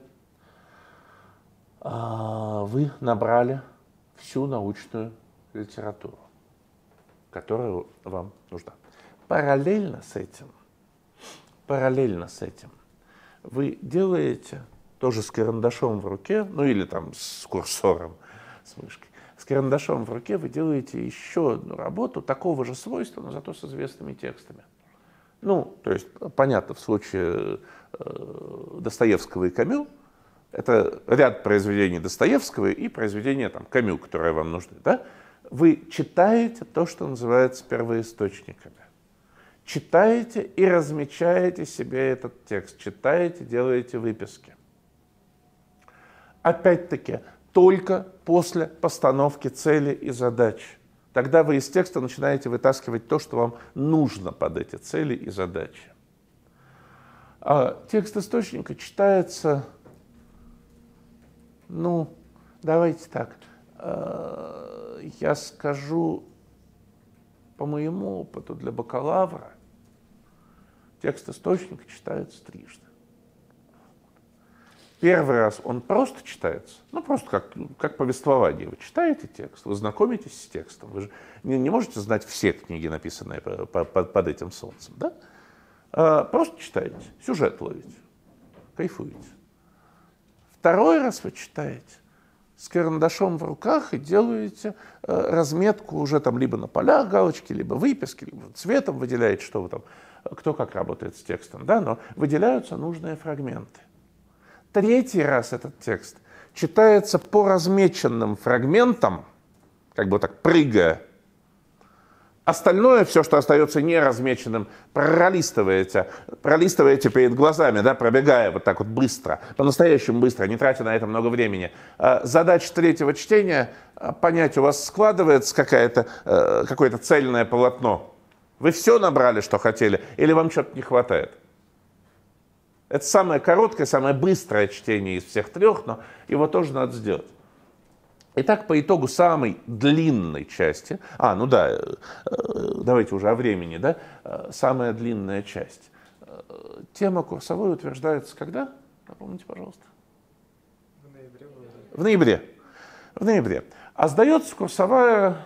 вы набрали всю научную литературу, которая вам нужна. Параллельно с этим вы делаете тоже с карандашом в руке, ну или там с курсором, с мышкой, с карандашом в руке вы делаете еще одну работу такого же свойства, но зато с известными текстами. Ну, то есть, понятно, в случае Достоевского и Камю, это ряд произведений Достоевского и произведения там, Камю, которые вам нужны, да? Вы читаете то, что называется первоисточниками. Читаете и размечаете себе этот текст. Читаете, делаете выписки. Опять-таки, только после постановки цели и задач. Тогда вы из текста начинаете вытаскивать то, что вам нужно под эти цели и задачи. А текст источника читается, ну, Давайте так. Я скажу по моему опыту для бакалавра, текст источника читается трижды. Первый раз он просто читается, ну просто как повествование. Вы читаете текст, вы знакомитесь с текстом. Вы же не можете знать все книги, написанные под этим солнцем, да? Просто читаете, сюжет ловите, кайфуете. Второй раз вы читаете с карандашом в руках и делаете разметку уже там либо на полях галочки, либо выписки, либо цветом выделяете, что вы там, кто как работает с текстом, да, но выделяются нужные фрагменты. Третий раз этот текст читается по размеченным фрагментам, как бы так прыгая. Остальное, все, что остается неразмеченным, пролистываете перед глазами, да, пробегая вот так вот быстро, по-настоящему быстро, не тратя на это много времени. Задача третьего чтения — понять, у вас складывается какое-то цельное полотно. Вы все набрали, что хотели, или вам что-то не хватает? Это самое короткое, самое быстрое чтение из всех трех, но его тоже надо сделать. Итак, по итогу самой длинной части, давайте уже о времени, да, самая длинная часть. Тема курсовой утверждается когда? Напомните, пожалуйста. В ноябре. В ноябре. А сдается курсовая...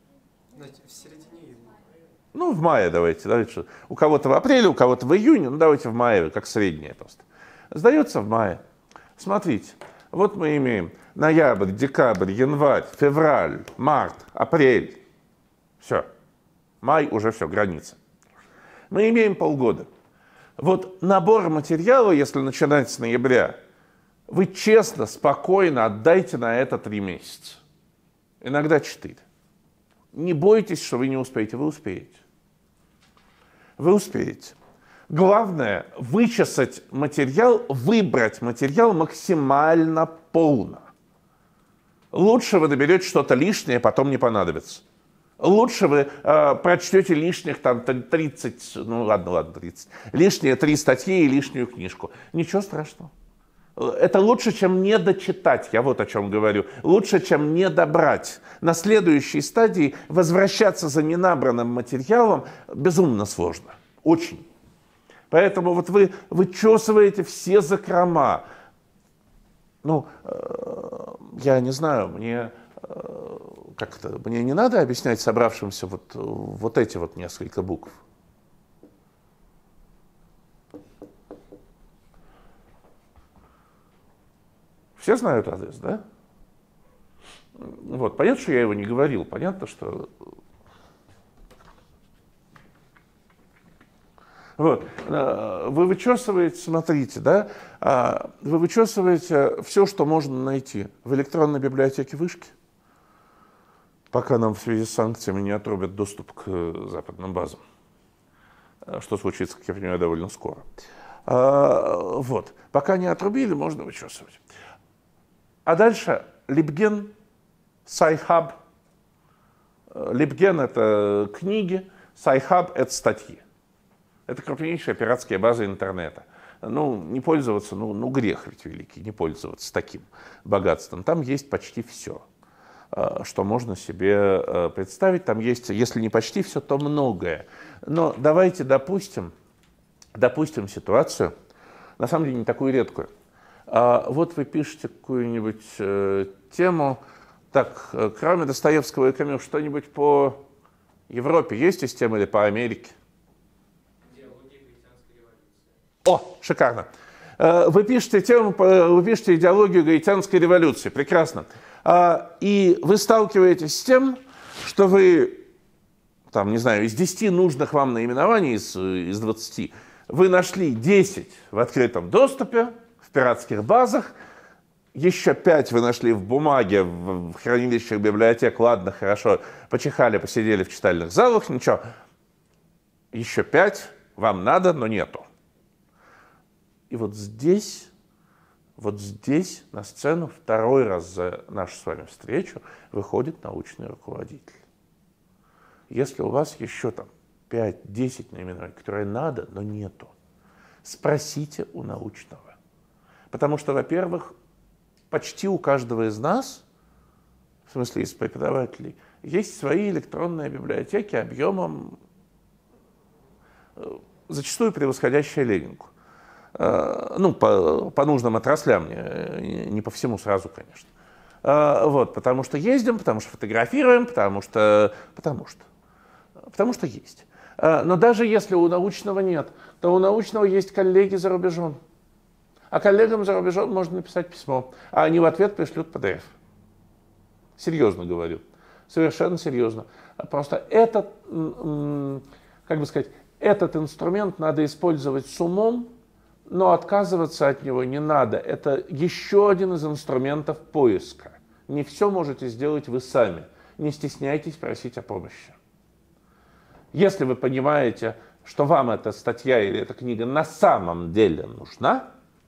В середине июня. Ну, в мае давайте. У кого-то в апреле, у кого-то в июне, ну давайте в мае, как среднее просто. Сдается в мае. Смотрите, вот мы имеем ноябрь, декабрь, январь, февраль, март, апрель. Все. Май уже все, граница. Мы имеем полгода. Вот набор материала, если начинать с ноября, вы честно, спокойно отдайте на это 3 месяца. Иногда 4. Не бойтесь, что вы не успеете. Вы успеете. Вы успеете. Главное — вычесать материал, выбрать материал максимально полно. Лучше вы наберете что-то лишнее, потом не понадобится. Лучше вы прочтете лишних там 30, ну ладно, 30, лишние 3 статьи и лишнюю книжку. Ничего страшного. Это лучше, чем не дочитать, я вот о чем говорю. Лучше, чем не добрать. На следующей стадии возвращаться за ненабранным материалом безумно сложно. Очень. Поэтому вот вы вычесываете все закрома. Ну, я не знаю, мне не надо объяснять собравшимся вот эти вот несколько букв. Все знают адрес, да? Вот, понятно, что я его не говорил, понятно, что... Вот, вы вычесываете, смотрите, да, вы вычесываете все, что можно найти в электронной библиотеке вышки, пока нам в связи с санкциями не отрубят доступ к западным базам, что случится, как я понимаю, довольно скоро. Вот, пока не отрубили, можно вычесывать. А дальше LibGen, Sci-Hub. LibGen — это книги, Sci-Hub — это статьи. Это крупнейшая пиратская база интернета. Ну, не пользоваться, ну грех ведь великий, не пользоваться таким богатством. Там есть почти все, что можно себе представить. Там есть, если не почти все, то многое. Но давайте допустим ситуацию, на самом деле не такую редкую. Вот вы пишете какую-нибудь тему, так, кроме Достоевского и Камю, что-нибудь по Европе есть из темы или по Америке? Идеология гаитянской революции. О, шикарно. Вы пишете тему, вы пишете идеологию гаитянской революции, прекрасно. И вы сталкиваетесь с тем, что вы, там, не знаю, из 10 нужных вам наименований, из 20, вы нашли 10 в открытом доступе, в пиратских базах, еще 5 вы нашли в бумаге, в хранилищах библиотек, ладно, хорошо, почихали, посидели в читальных залах, ничего. Еще 5 вам надо, но нету. И вот здесь на сцену второй раз за нашу с вами встречу выходит научный руководитель. Если у вас еще там 5-10 наименований, которые надо, но нету, спросите у научного. Потому что, во-первых, почти у каждого из нас, в смысле из преподавателей, есть свои электронные библиотеки объемом, зачастую превосходящие Ленинку. Ну, по нужным отраслям, не по всему сразу, конечно. Вот, потому что ездим, потому что фотографируем, потому что есть. Но даже если у научного нет, то у научного есть коллеги за рубежом. А коллегам за рубежом можно написать письмо, а они в ответ пришлют PDF. Серьезно говорю. Совершенно серьезно. Просто этот, как бы сказать, этот инструмент надо использовать с умом, но отказываться от него не надо. Это еще один из инструментов поиска. Не все можете сделать вы сами. Не стесняйтесь просить о помощи. Если вы понимаете, что вам эта статья или эта книга на самом деле нужна,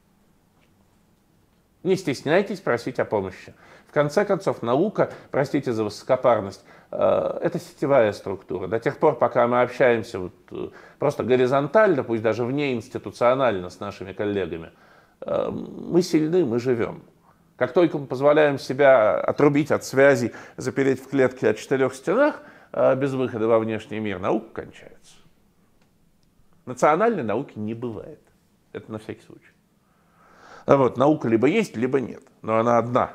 не стесняйтесь просить о помощи. В конце концов, наука, простите за высокопарность, это сетевая структура. До тех пор, пока мы общаемся вот, просто горизонтально, пусть даже внеинституционально с нашими коллегами, мы сильны, мы живем. Как только мы позволяем себя отрубить от связей, запереть в клетке о 4 стенах, без выхода во внешний мир, наука кончается. Национальной науки не бывает. Это на всякий случай. Вот, наука либо есть, либо нет, но она одна.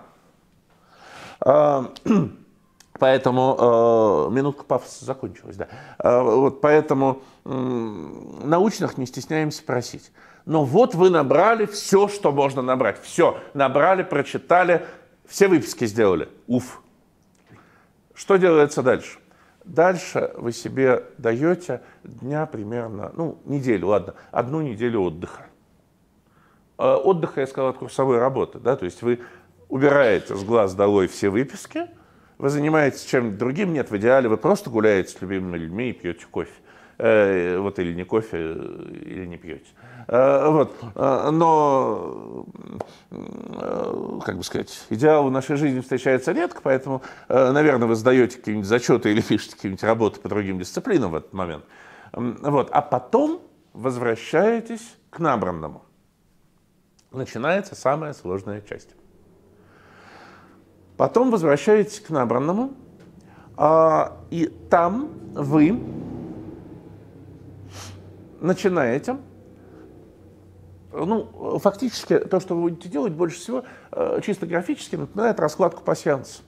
Поэтому минутка пафоса закончилась, да. Вот, поэтому научных не стесняемся просить. Но вот вы набрали все, что можно набрать. Все, набрали, прочитали, все выписки сделали. Уф. Что делается дальше? Дальше вы себе даете дня примерно, ну, неделю, ладно, 1 неделю отдыха. Отдыха, я сказал, от курсовой работы, да, то есть вы убираете с глаз долой все выписки, вы занимаетесь чем-то другим, нет, в идеале вы просто гуляете с любимыми людьми и пьете кофе. Вот или не кофе, или не пьете. Вот. Но, как бы сказать, идеал в нашей жизни встречается редко, поэтому, наверное, вы сдаете какие-нибудь зачеты или пишете какие-нибудь работы по другим дисциплинам в этот момент. Вот. А потом возвращаетесь к набранному. Начинается самая сложная часть. Потом возвращаетесь к набранному, и там вы начинаете, ну, фактически то, что вы будете делать, больше всего чисто графически напоминает раскладку пасьянса.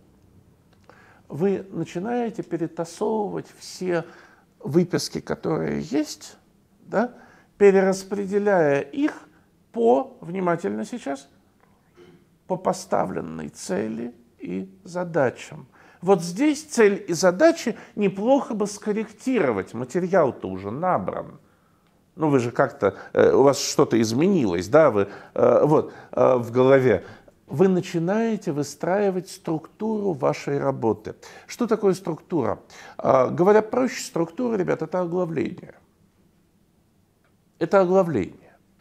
Вы начинаете перетасовывать все выписки, которые есть, да, перераспределяя их внимательно сейчас, по поставленной цели и задачам. Вот здесь цель и задачи неплохо бы скорректировать. Материал-то уже набран. Ну, вы же как-то, у вас что-то изменилось, да, вы в голове. Вы начинаете выстраивать структуру вашей работы. Что такое структура? Говоря проще, структура, ребят, это оглавление. Это оглавление.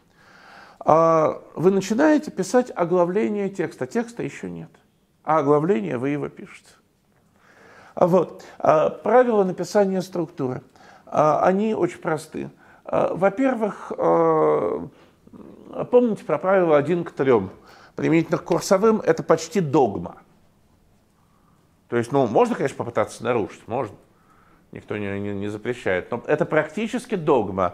Вы начинаете писать оглавление текста. Текста еще нет. А оглавление вы его пишете. Вот. Правила написания структуры. Они очень просты. Во-первых, помните про правило 1 к 3. Применительно к курсовым это почти догма. То есть, ну, можно, конечно, попытаться нарушить, можно. Никто не запрещает. Но это практически догма.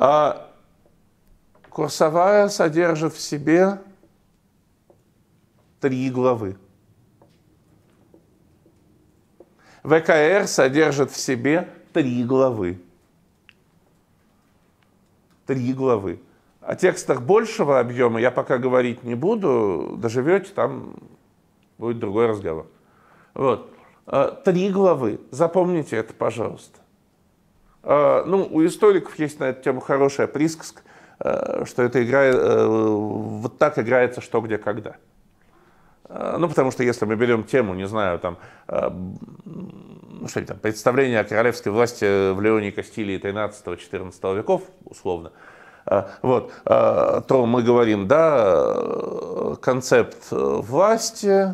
Курсовая содержит в себе 3 главы. ВКР содержит в себе 3 главы. 3 главы. О текстах большего объема я пока говорить не буду. Доживете, там будет другой разговор. Вот. 3 главы. Запомните это, пожалуйста. Ну, у историков есть на эту тему хорошая присказка, что это вот так играется что, где, когда. Ну, потому что если мы берем тему, не знаю, там, что-нибудь там, представление о королевской власти в Леоне и Кастилии 13-14 веков, условно, вот, то мы говорим, да, концепт власти,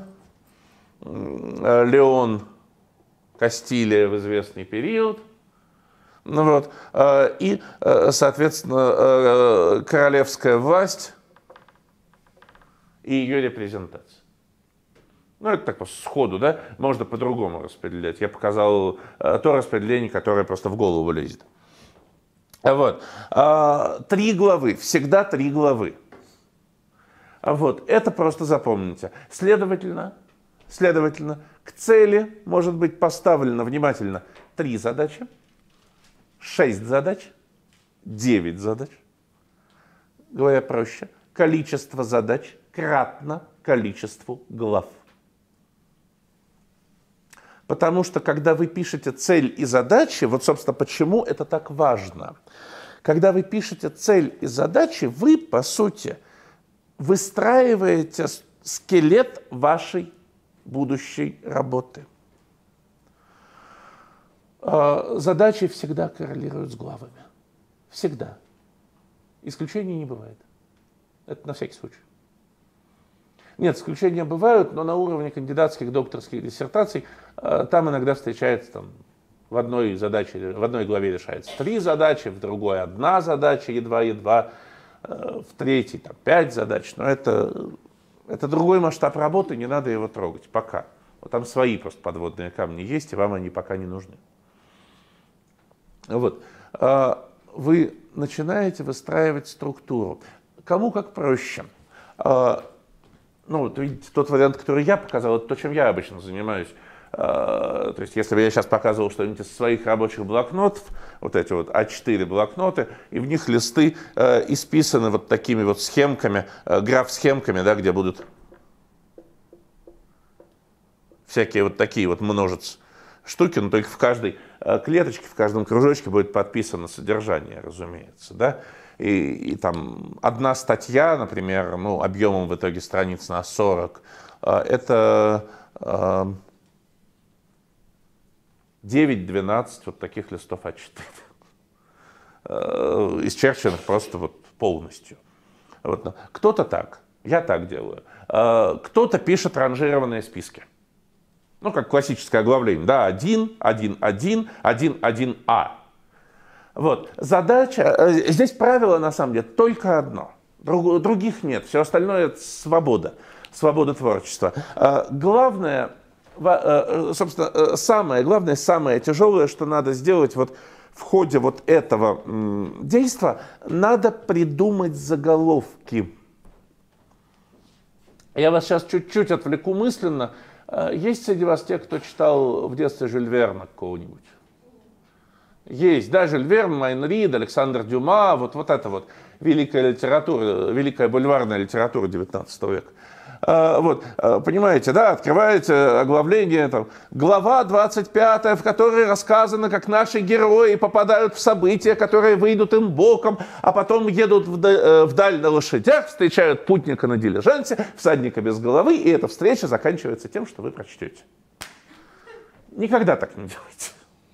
Леон, Кастилия в известный период, ну вот, и, соответственно, королевская власть и ее репрезентация. Ну, это так просто сходу, да? Можно по-другому распределять. Я показал то распределение, которое просто в голову лезет. Вот. 3 главы, всегда 3 главы. Вот. Это просто запомните. Следовательно, к цели может быть поставлено, внимательно, 3 задачи, 6 задач, 9 задач. Говоря проще, количество задач кратно количеству глав. Потому что, когда вы пишете цель и задачи, вот, собственно, почему это так важно. Когда вы пишете цель и задачи, вы, по сути, выстраиваете скелет вашей будущей работы. Задачи всегда коррелируют с главами. Всегда. Исключений не бывает. Это на всякий случай. Нет, исключения бывают, но на уровне кандидатских, докторских диссертаций там иногда встречается там, в одной задаче, в одной главе решается 3 задачи, в другой 1 задача, едва-едва, в третьей там, 5 задач. Но это другой масштаб работы, не надо его трогать пока. Вот там свои просто подводные камни есть, и вам они пока не нужны. Вот. Вы начинаете выстраивать структуру. Кому как проще. Ну, вот видите, тот вариант, который я показал, это то, чем я обычно занимаюсь. То есть, если бы я сейчас показывал что-нибудь из своих рабочих блокнотов, вот эти вот А4 блокноты, и в них листы исписаны вот такими вот схемками, граф-схемками, да, где будут всякие вот такие вот множец штуки, но только в каждой клеточке, в каждом кружочке будет подписано содержание, разумеется, да. И там 1 статья, например, ну, объемом в итоге страниц на 40, это 9-12 вот таких листов А4, исчерченных просто вот полностью. Вот. Кто-то так, я так делаю. Кто-то пишет ранжированные списки. Ну, как классическое оглавление, да, 1, 1, 1, 1, 1А. Вот. Задача, здесь правило на самом деле только одно, других нет, все остальное это свобода творчества. Главное, собственно, самое главное, самое тяжелое, что надо сделать вот в ходе вот этого действия, надо придумать заголовки. Я вас сейчас чуть-чуть отвлеку мысленно. Есть среди вас те, кто читал в детстве Жюль Верна какого-нибудь? Есть, да, Жюль Верн, Майн Рид, Александр Дюма, вот это вот великая литература, великая бульварная литература 19 века. Вот, понимаете, да, открываете оглавление, там, глава 25, в которой рассказано, как наши герои попадают в события, которые выйдут им боком, а потом едут вдаль на лошадях, встречают путника на дилижансе, всадника без головы, и эта встреча заканчивается тем, что вы прочтете. Никогда так не делайте.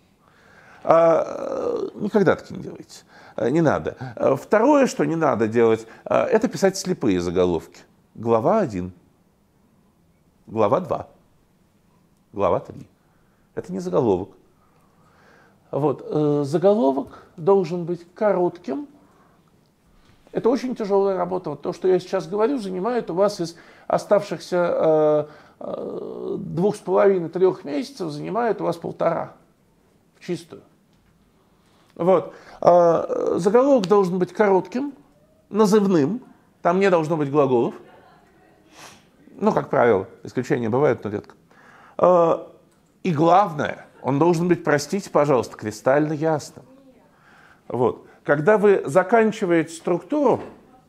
Никогда так не делайте. Не надо. Второе, что не надо делать, это писать слепые заголовки. Глава 1, глава 2, глава 3. Это не заголовок. Вот. Заголовок должен быть коротким. Это очень тяжелая работа. Вот то, что я сейчас говорю, занимает у вас из оставшихся 2,5-3 месяцев, занимает у вас 1,5 в чистую. Вот. Заголовок должен быть коротким, назывным. Там не должно быть глаголов. Ну, как правило, исключения бывают, но редко. И главное, он должен быть, простите, пожалуйста, кристально ясным. Вот. Когда вы заканчиваете структуру,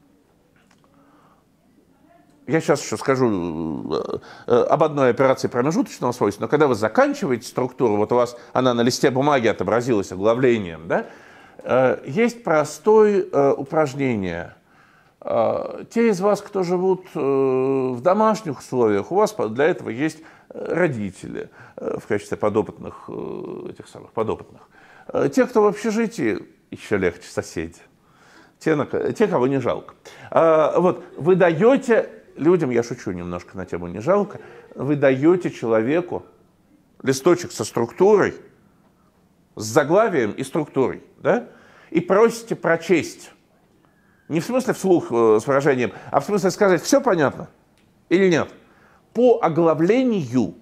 я сейчас еще скажу об одной операции промежуточного свойства, но когда вы заканчиваете структуру, вот у вас она на листе бумаги отобразилась оглавлением, да, есть простое упражнение. Те из вас, кто живут в домашних условиях, у вас для этого есть родители в качестве подопытных, этих самых подопытных. Те, кто в общежитии, еще легче, соседи. Те, кого не жалко. Вот, вы даете людям, я шучу немножко на тему «не жалко», вы даете человеку листочек со структурой, с заглавием и структурой, да, и просите прочесть. Не в смысле вслух с выражением, а в смысле сказать, все понятно, Или нет? По оглавлению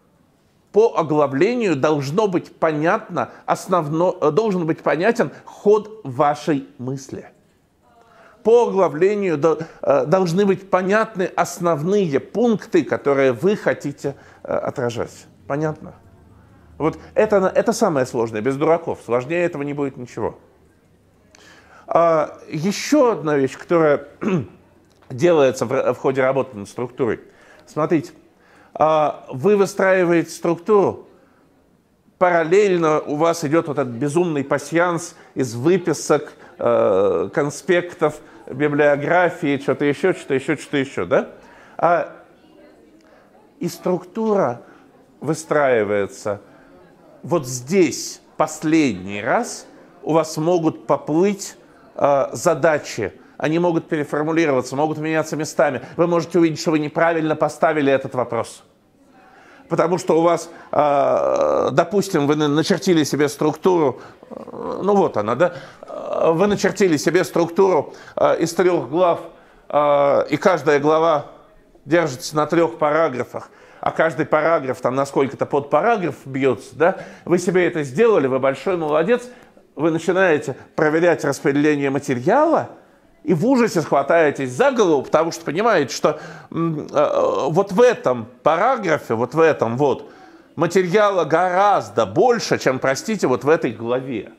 должно быть понятно должен быть понятен ход вашей мысли. По оглавлению должны быть понятны основные пункты, которые вы хотите отражать. Понятно? Вот это самое сложное, без дураков. Сложнее этого не будет ничего. Еще одна вещь, которая делается в ходе работы над структурой. Смотрите, вы выстраиваете структуру, параллельно у вас идет вот этот безумный пасьянс из выписок, конспектов, библиографии, что-то еще, да? И структура выстраивается вот здесь последний раз, у вас могут поплыть задачи, они могут переформулироваться, могут меняться местами. Вы можете увидеть, что вы неправильно поставили этот вопрос. Потому что у вас, допустим, вы начертили себе структуру, ну вот она, да? Вы начертили себе структуру из 3 глав, и каждая глава держится на 3 параграфах, а каждый параграф там на сколько-то подпараграф бьется, да? Вы себе это сделали, вы большой молодец, вы начинаете проверять распределение материала, и в ужасе схватаетесь за голову, потому что понимаете, что вот в этом параграфе, вот в этом вот, материала гораздо больше, чем, простите, вот в этой главе.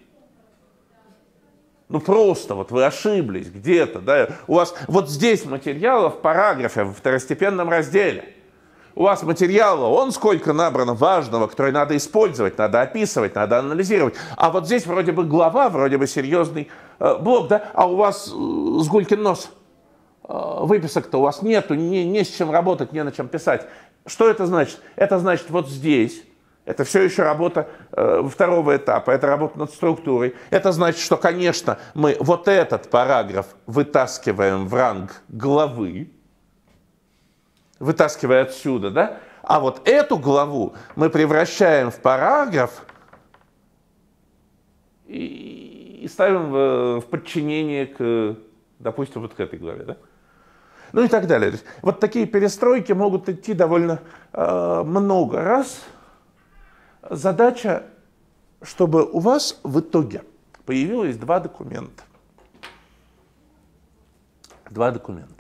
Ну просто вот вы ошиблись где-то, да? У вас вот здесь материала в параграфе, в второстепенном разделе. У вас материала, он сколько набрано важного, который надо использовать, надо описывать, надо анализировать. А вот здесь вроде бы глава, вроде бы серьезный блок, да? А у вас с гулькин нос. Выписок-то у вас нету, не с чем работать, не на чем писать. Что это значит? Это значит вот здесь. Это все еще работа второго этапа, это работа над структурой. Это значит, что, конечно, мы вот этот параграф вытаскиваем в ранг главы, вытаскивая отсюда, да? А вот эту главу мы превращаем в параграф и ставим в подчинение к, допустим, вот к этой главе, да? Ну и так далее. То есть, вот такие перестройки могут идти довольно много раз. Задача, чтобы у вас в итоге появилось 2 документа. 2 документа.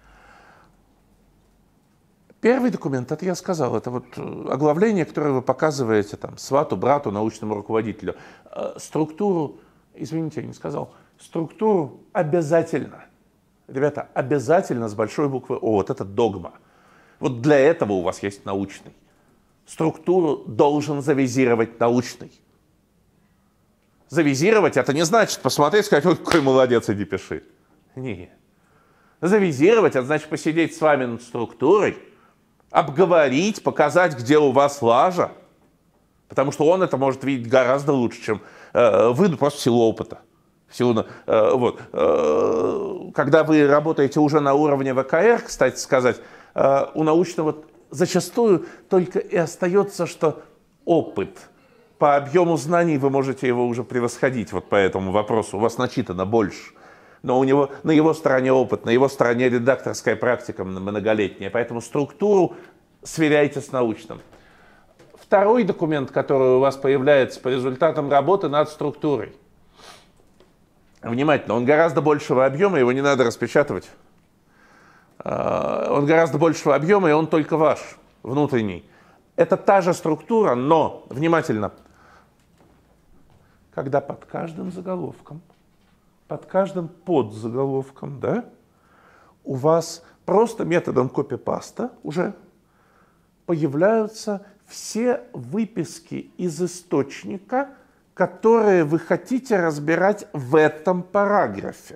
Первый документ, это я сказал, это вот оглавление, которое вы показываете там свату, брату, научному руководителю. Структуру, извините, я не сказал, структуру обязательно, ребята, обязательно с большой буквы О, вот это догма. Вот для этого у вас есть научный. Структуру должен завизировать научный. Завизировать это не значит посмотреть и сказать, ой, какой молодец, иди пиши. Нет. Завизировать это значит посидеть с вами над структурой, обговорить, показать, где у вас лажа, потому что он это может видеть гораздо лучше, чем вы, просто в силу опыта. В силу, вот. Когда вы работаете уже на уровне ВКР, кстати сказать, у научного зачастую только и остается, что опыт. По объему знаний вы можете его уже превосходить вот по этому вопросу, у вас начитано больше. Но у него, на его стороне опыт, на его стороне редакторская практика многолетняя. Поэтому структуру сверяйте с научным. Второй документ, который у вас появляется по результатам работы над структурой. Внимательно, он гораздо большего объема, его не надо распечатывать. Он гораздо большего объема, и он только ваш, внутренний. Это та же структура, но, внимательно, когда под каждым заголовком, под каждым подзаголовком, да, у вас просто методом копипаста уже появляются все выписки из источника, которые вы хотите разбирать в этом параграфе.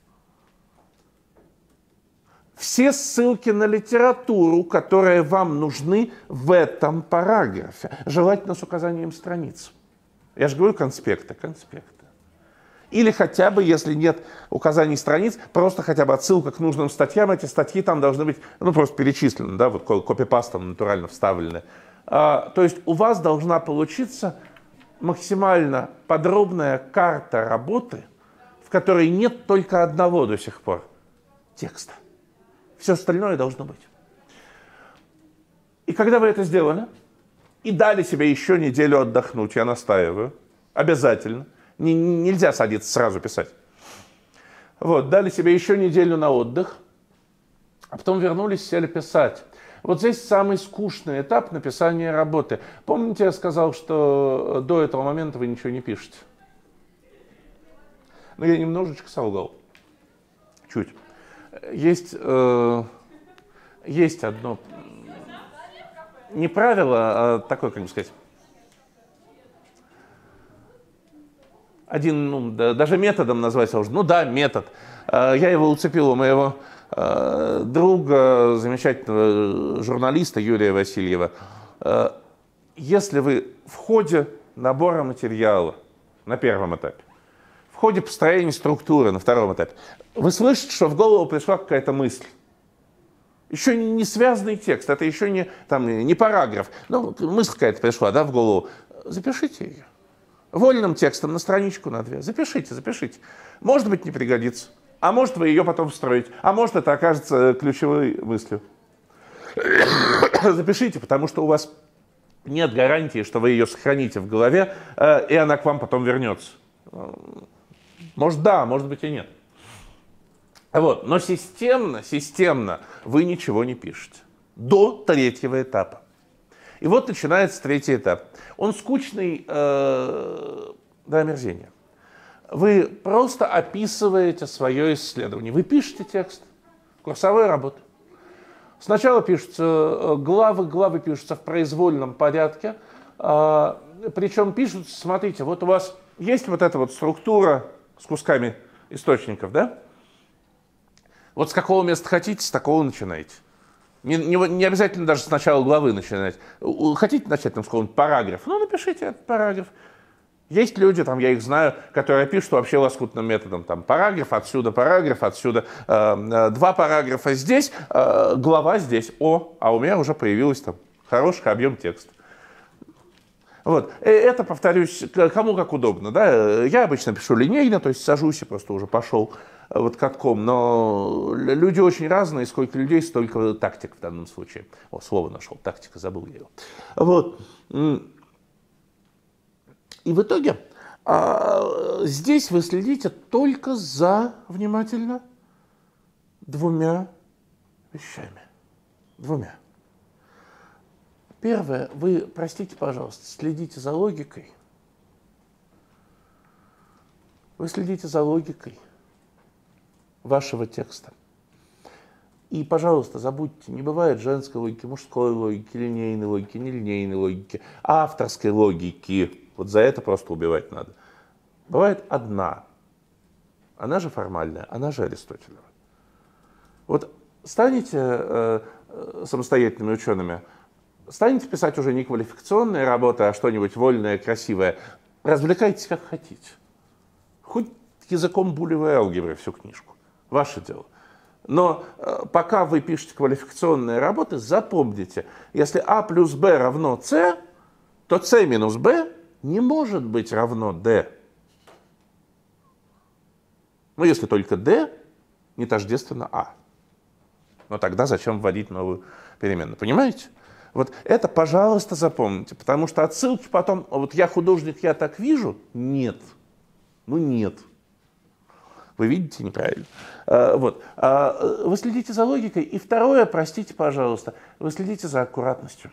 Все ссылки на литературу, которые вам нужны в этом параграфе, желательно с указанием страниц. Я же говорю конспекты. Или хотя бы, если нет указаний страниц, просто хотя бы отсылка к нужным статьям. Эти статьи там должны быть, ну, просто перечислены, да, вот копипастом натурально вставлены. То есть у вас должна получиться максимально подробная карта работы, в которой нет только одного до сих пор текста. Все остальное должно быть. И когда вы это сделали, и дали себе еще неделю отдохнуть, я настаиваю, обязательно, нельзя садиться сразу писать. Вот, дали себе еще неделю на отдых, а потом вернулись, сели писать. Вот здесь самый скучный этап написания работы. Помните, я сказал, что до этого момента вы ничего не пишете? Но я немножечко солгал. Чуть. Есть одно, не правило, а такое, как бы сказать, один, даже методом назвать сложно. Ну да, метод. Я его уцепил у моего друга, замечательного журналиста Юрия Васильева. Если вы в ходе набора материала на первом этапе, в ходе построения структуры на втором этапе, вы слышите, что в голову пришла какая-то мысль, еще не связанный текст, это еще не параграф, но мысль какая-то пришла, да, в голову, запишите ее. Вольным текстом на страничку на 2. Запишите. Может быть, не пригодится. А может, вы ее потом встроите. А может, это окажется ключевой мыслью. Запишите, потому что у вас нет гарантии, что вы ее сохраните в голове, и она к вам потом вернется. Может, да, может быть, и нет. Вот. Но системно вы ничего не пишете. До третьего этапа. И вот начинается третий этап. Он скучный до омерзения. Вы просто описываете свое исследование. Вы пишете текст, курсовая работа. Сначала пишутся главы пишутся в произвольном порядке. Причем пишутся, смотрите, вот у вас есть вот эта вот структура с кусками источников, да? Вот с какого места хотите, с такого начинаете. Не обязательно даже с начала главы начинать. Хотите начать там с какого-нибудь параграфа? Ну, напишите этот параграф. Есть люди, там, я их знаю, которые пишут вообще лоскутным методом. Там параграф отсюда, 2 параграфа здесь, глава здесь. А у меня уже появился там хороший объем текста. Вот. Это, повторюсь, кому как удобно. Да? Я обычно пишу линейно, то есть сажусь и просто уже пошел вот катком. Но люди очень разные, сколько людей, столько тактик в данном случае. Слово нашел, тактика, забыл я его. Вот. И в итоге здесь вы следите только за, внимательно, 2 вещами. 2. Первое, вы, простите, пожалуйста, следите за логикой. Вы следите за логикой вашего текста. И, пожалуйста, забудьте, не бывает женской логики, мужской логики, линейной логики, нелинейной логики, авторской логики. Вот за это просто убивать надо. Бывает одна. Она же формальная, она же Аристотелева. Вот станете самостоятельными учеными, станете писать уже не квалификационные работы, а что-нибудь вольное, красивое, развлекайтесь как хотите. Хоть языком булевой алгебры всю книжку. Ваше дело. Но пока вы пишете квалификационные работы, запомните, если А плюс Б равно С, то С минус Б не может быть равно D. Ну, если только D не тождественно А. Но тогда зачем вводить новую переменную? Понимаете? Вот это, пожалуйста, запомните, потому что отсылки потом, вот я художник, я так вижу, нет. Ну, нет. Вы видите неправильно. Вот. Вы следите за логикой. И второе, простите, пожалуйста, вы следите за аккуратностью.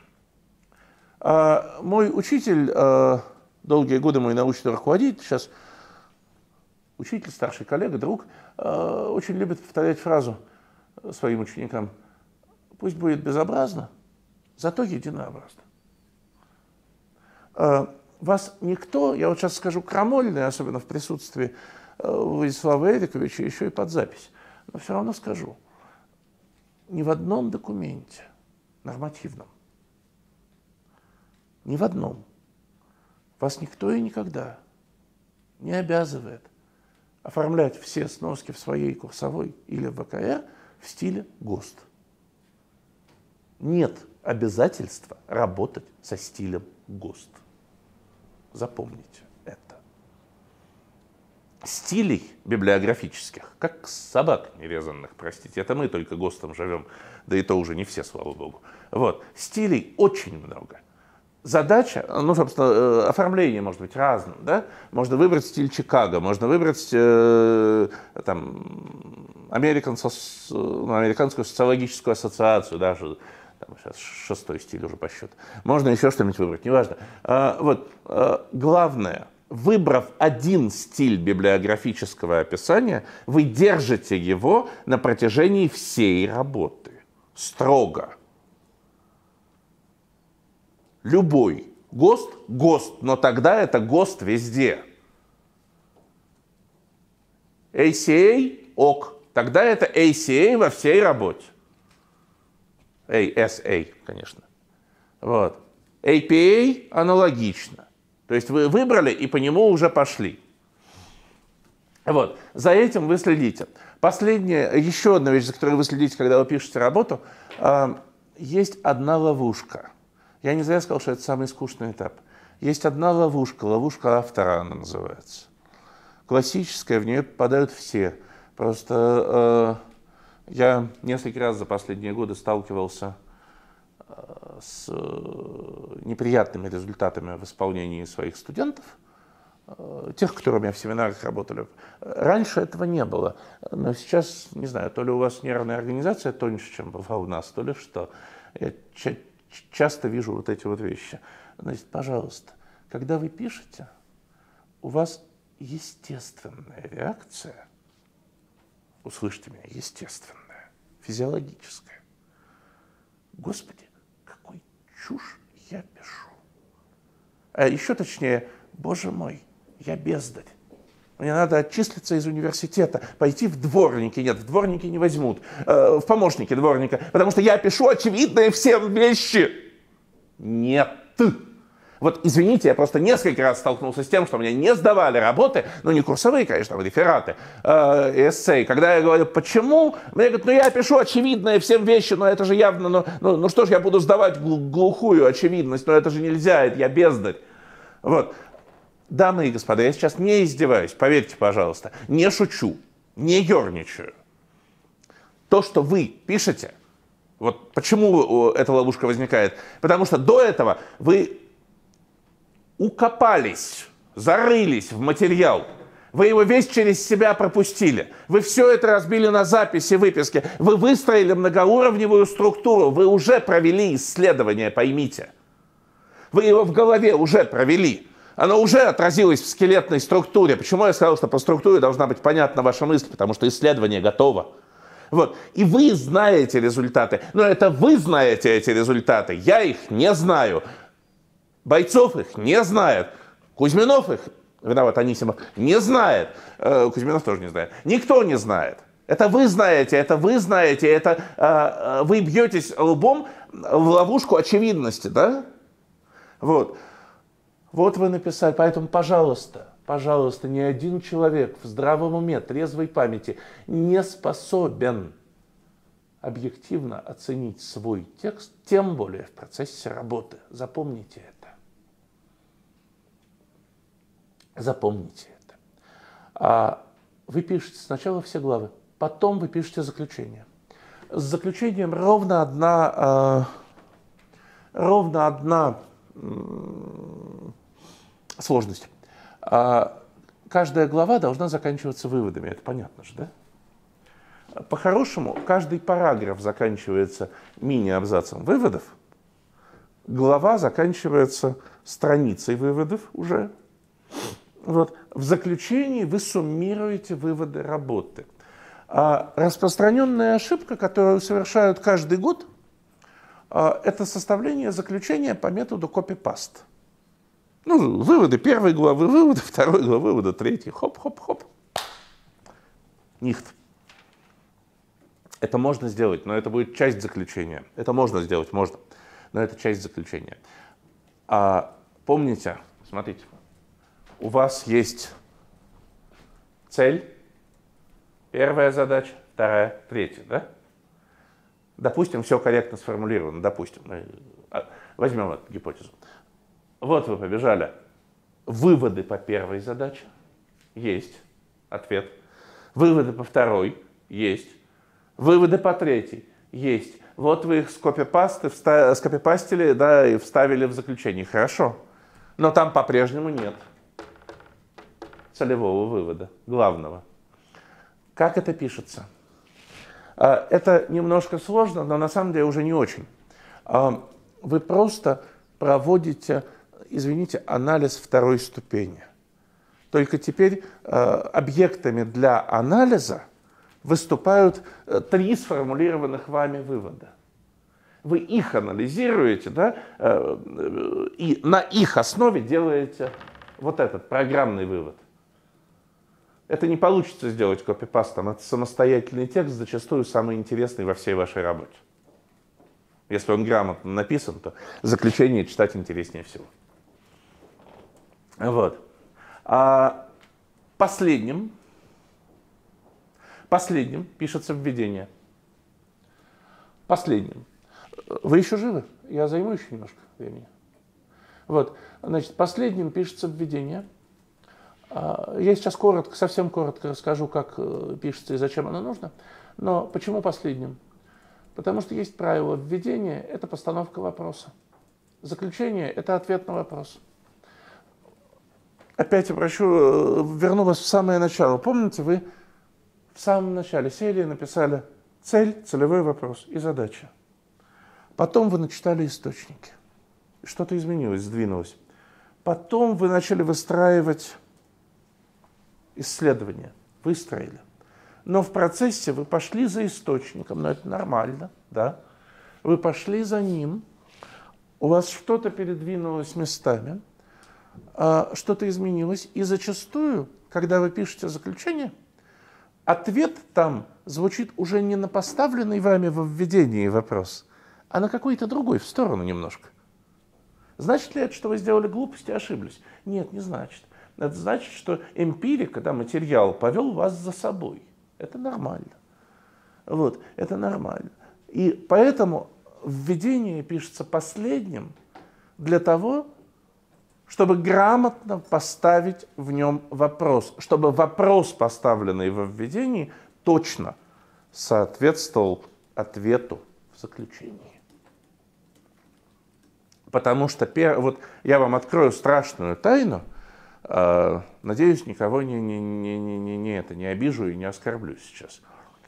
Мой учитель, долгие годы мой научный руководитель, сейчас учитель, старший коллега, друг, очень любит повторять фразу своим ученикам: пусть будет безобразно, зато единообразно. Вас никто, я вот сейчас скажу крамольное, особенно в присутствии Владислава Эриковича, еще и под запись, но все равно скажу: ни в одном документе нормативном, ни в одном вас никто и никогда не обязывает оформлять все сноски в своей курсовой или в ВКР в стиле ГОСТ. Нет обязательства работать со стилем ГОСТ. Запомните это. стилей библиографических, как собак нерезанных, простите, это мы только ГОСТом живем, да и то уже не все, слава богу. Вот. Стилей очень много. Задача, ну, собственно, оформление может быть разным, да? Можно выбрать стиль Чикаго, можно выбрать американскую социологическую ассоциацию, даже там, сейчас 6-й стиль уже по счету. Можно еще что-нибудь выбрать, неважно. Главное, выбрав один стиль библиографического описания, вы держите его на протяжении всей работы. Строго. Любой ГОСТ – ГОСТ, но тогда это ГОСТ везде. ACA – ок, тогда это ACA во всей работе. ASA, конечно. Вот. APA – аналогично. То есть вы выбрали и по нему уже пошли. Вот. За этим вы следите. Последняя, еще одна вещь, за которой вы следите, когда вы пишете работу, есть одна ловушка. Я не зря сказал, что это самый скучный этап. Есть одна ловушка, ловушка автора она называется. Классическая, в нее попадают все. Просто я несколько раз за последние годы сталкивался с неприятными результатами в исполнении своих студентов, тех, которые у меня в семинарах работали. Раньше этого не было, но сейчас, не знаю, то ли у вас нервная организация тоньше, чем была у нас, то ли что. Я часто вижу вот эти вот вещи. Значит, пожалуйста, когда вы пишете, у вас естественная реакция, услышьте меня, естественная, физиологическая. Господи, какой чушь я пишу. А еще точнее, боже мой, я бездарь. Мне надо отчислиться из университета, пойти в дворники. Нет, в дворники не возьмут. В помощники дворника. Потому что я пишу очевидные всем вещи. Нет. Вот, извините, я просто несколько раз столкнулся с тем, что мне не сдавали работы, ну, не курсовые, конечно, а рефераты, эссе. Когда я говорю, почему? Мне говорят, ну, я пишу очевидные всем вещи, но это же явно, ну что ж я буду сдавать глухую очевидность, но это же нельзя, это я бездарь. Вот. Дамы и господа, я сейчас не издеваюсь, поверьте, пожалуйста, не шучу, не ерничаю. То, что вы пишете, вот почему эта ловушка возникает, потому что до этого вы укопались, зарылись в материал, вы его весь через себя пропустили, вы все это разбили на записи, выписки, вы выстроили многоуровневую структуру, вы уже провели исследование, поймите. Вы его в голове уже провели. Оно уже отразилось в скелетной структуре. Почему я сказал, что по структуре должна быть понятна ваша мысль? Потому что исследование готово. Вот. И вы знаете результаты. Но это вы знаете эти результаты. Я их не знаю. Бойцов их не знает. Кузьминов их, виноват Анисимов, не знает. Кузьминов тоже не знает. Никто не знает. Это вы знаете, это вы бьетесь лбом в ловушку очевидности, да? Вот. Вот вы написали, поэтому, пожалуйста, ни один человек в здравом уме, трезвой памяти не способен объективно оценить свой текст, тем более в процессе работы. Запомните это. Запомните это. Вы пишете сначала все главы, потом вы пишете заключение. С заключением ровно одна сложность. Каждая глава должна заканчиваться выводами, это понятно же, да? По-хорошему, каждый параграф заканчивается мини-абзацем выводов, глава заканчивается страницей выводов уже. Вот. В заключении вы суммируете выводы работы. Распространенная ошибка, которую совершают каждый год, это составление заключения по методу копи-паст. Ну, выводы первой главы, выводы второй главы, выводы третьей. Хоп-хоп-хоп. Нихт. Это можно сделать, но это будет часть заключения. Это можно сделать, можно, но это часть заключения. Помните, смотрите, у вас есть цель, первая задача, вторая, третья, да? Допустим, все корректно сформулировано, допустим. Возьмем эту гипотезу. Вот вы побежали. Выводы по первой задаче есть. Ответ. Выводы по второй есть. Выводы по третьей есть. Вот вы их скопипастили, да, и вставили в заключение. Хорошо. Но там по-прежнему нет целевого вывода, главного. Как это пишется? Это немножко сложно, но на самом деле уже не очень. Вы просто проводите, извините, анализ второй ступени. Только теперь объектами для анализа выступают 3 сформулированных вами вывода. Вы их анализируете, да, и на их основе делаете вот этот программный вывод. Это не получится сделать копипастом, это самостоятельный текст, зачастую самый интересный во всей вашей работе. Если он грамотно написан, то заключение читать интереснее всего. Вот. Последним пишется введение. Последним. Вы еще живы? Я займу еще немножко времени. Вот. Значит, последним пишется введение. Я сейчас коротко, совсем коротко расскажу, как пишется и зачем оно нужно. Но почему последним? Потому что есть правило введения – это постановка вопроса. Заключение – это ответ на вопрос. Опять верну вас в самое начало. Помните, вы в самом начале серии написали цель, целевой вопрос и задача. Потом вы начитали источники. Что-то изменилось, сдвинулось. Потом вы начали выстраивать исследования. Выстроили. Но в процессе вы пошли за источником, но это нормально, да? Вы пошли за ним, у вас что-то передвинулось местами, что-то изменилось, и зачастую, когда вы пишете заключение, ответ там звучит уже не на поставленный вами во введении вопрос, а на какой-то другой, в сторону немножко. Значит ли это, что вы сделали глупость и ошиблись? Нет, не значит. Это значит, что эмпирика, да, материал повел вас за собой. Это нормально. Вот, это нормально. И поэтому введение пишется последним для того, чтобы грамотно поставить в нем вопрос, чтобы вопрос, поставленный во введении, точно соответствовал ответу в заключении. Потому что, вот я вам открою страшную тайну, надеюсь, никого не обижу и не оскорблю сейчас.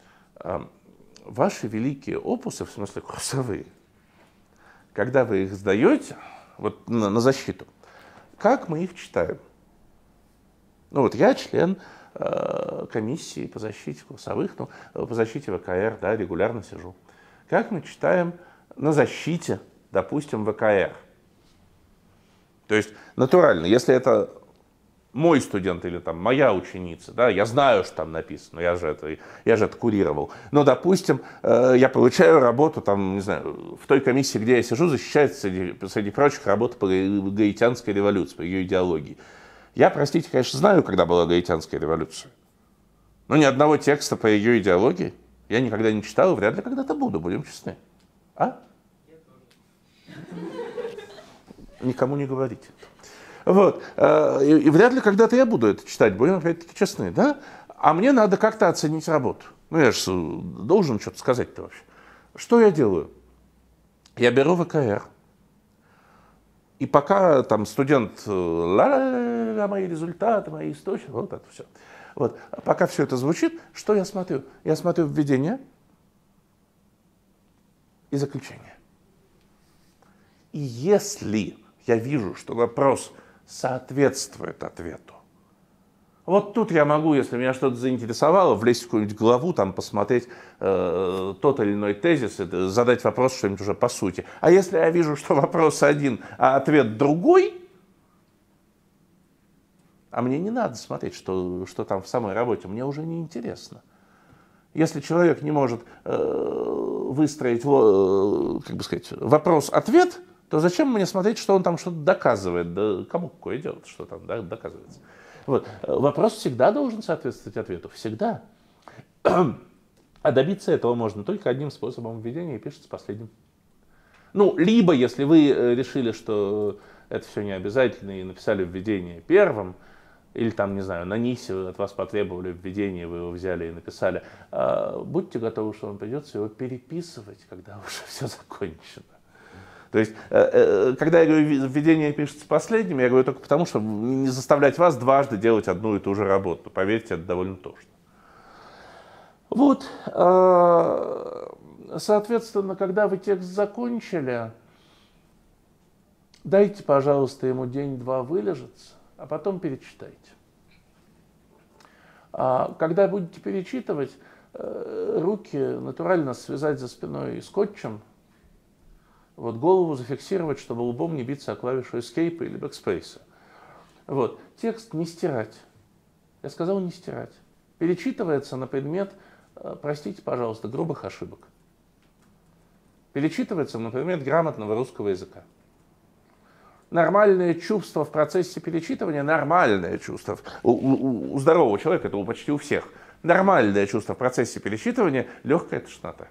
Ваши великие опусы, в смысле курсовые, когда вы их сдаете вот, на защиту, как мы их читаем? Ну вот я член комиссии по защите курсовых, по защите ВКР, да, регулярно сижу. Как мы читаем на защите, допустим, ВКР? То есть натурально, если это мой студент или там моя ученица, да, я знаю, что там написано, я же это курировал. Но, допустим, я получаю работу, там, не знаю, в той комиссии, где я сижу, защищает среди прочих работу по гаитянской революции, по ее идеологии. Я, простите, конечно, знаю, когда была гаитянская революция. Но ни одного текста по ее идеологии я никогда не читал и вряд ли когда-то буду, будем честны. А? Никому не говорите. Вот. И вряд ли когда-то я буду это читать, будем опять-таки честны, да? А мне надо как-то оценить работу. Ну, я же должен что-то сказать-то вообще. Что я делаю? Я беру ВКР. И пока там студент, мои результаты, мои источники, вот это все. Вот. Пока все это звучит, что я смотрю? Я смотрю введение и заключение. И если я вижу, что вопрос соответствует ответу. Вот тут я могу, если меня что-то заинтересовало, влезть в какую-нибудь главу, там, посмотреть тот или иной тезис, задать вопрос что-нибудь уже по сути. А если я вижу, что вопрос один, а ответ другой, а мне не надо смотреть, что там в самой работе, мне уже не интересно. Если человек не может выстроить, как бы сказать, вопрос-ответ, то зачем мне смотреть, что он там что-то доказывает? Да кому какое дело, что там доказывается? Вот. Вопрос всегда должен соответствовать ответу. Всегда. А добиться этого можно только одним способом: введения, и пишется последним. Ну, либо, если вы решили, что это все не обязательно, и написали введение первым, или там, не знаю, на НИСе от вас потребовали введение, вы его взяли и написали, будьте готовы, что вам придется его переписывать, когда уже все закончено. То есть, когда я говорю, введение пишется последним, я говорю только потому, чтобы не заставлять вас дважды делать одну и ту же работу. Поверьте, это довольно тошно. Вот, соответственно, когда вы текст закончили, дайте, пожалуйста, ему день-два вылежаться, а потом перечитайте. Когда будете перечитывать, руки натурально связать за спиной скотчем, вот, голову зафиксировать, чтобы лбом не биться о клавишу Escape или Backspace. Вот. Текст не стирать. Я сказал не стирать. Перечитывается на предмет, простите, пожалуйста, грубых ошибок. Перечитывается на предмет грамотного русского языка. Нормальное чувство в процессе перечитывания, нормальное чувство у здорового человека, это почти у всех, нормальное чувство в процессе перечитывания, легкая тошнота.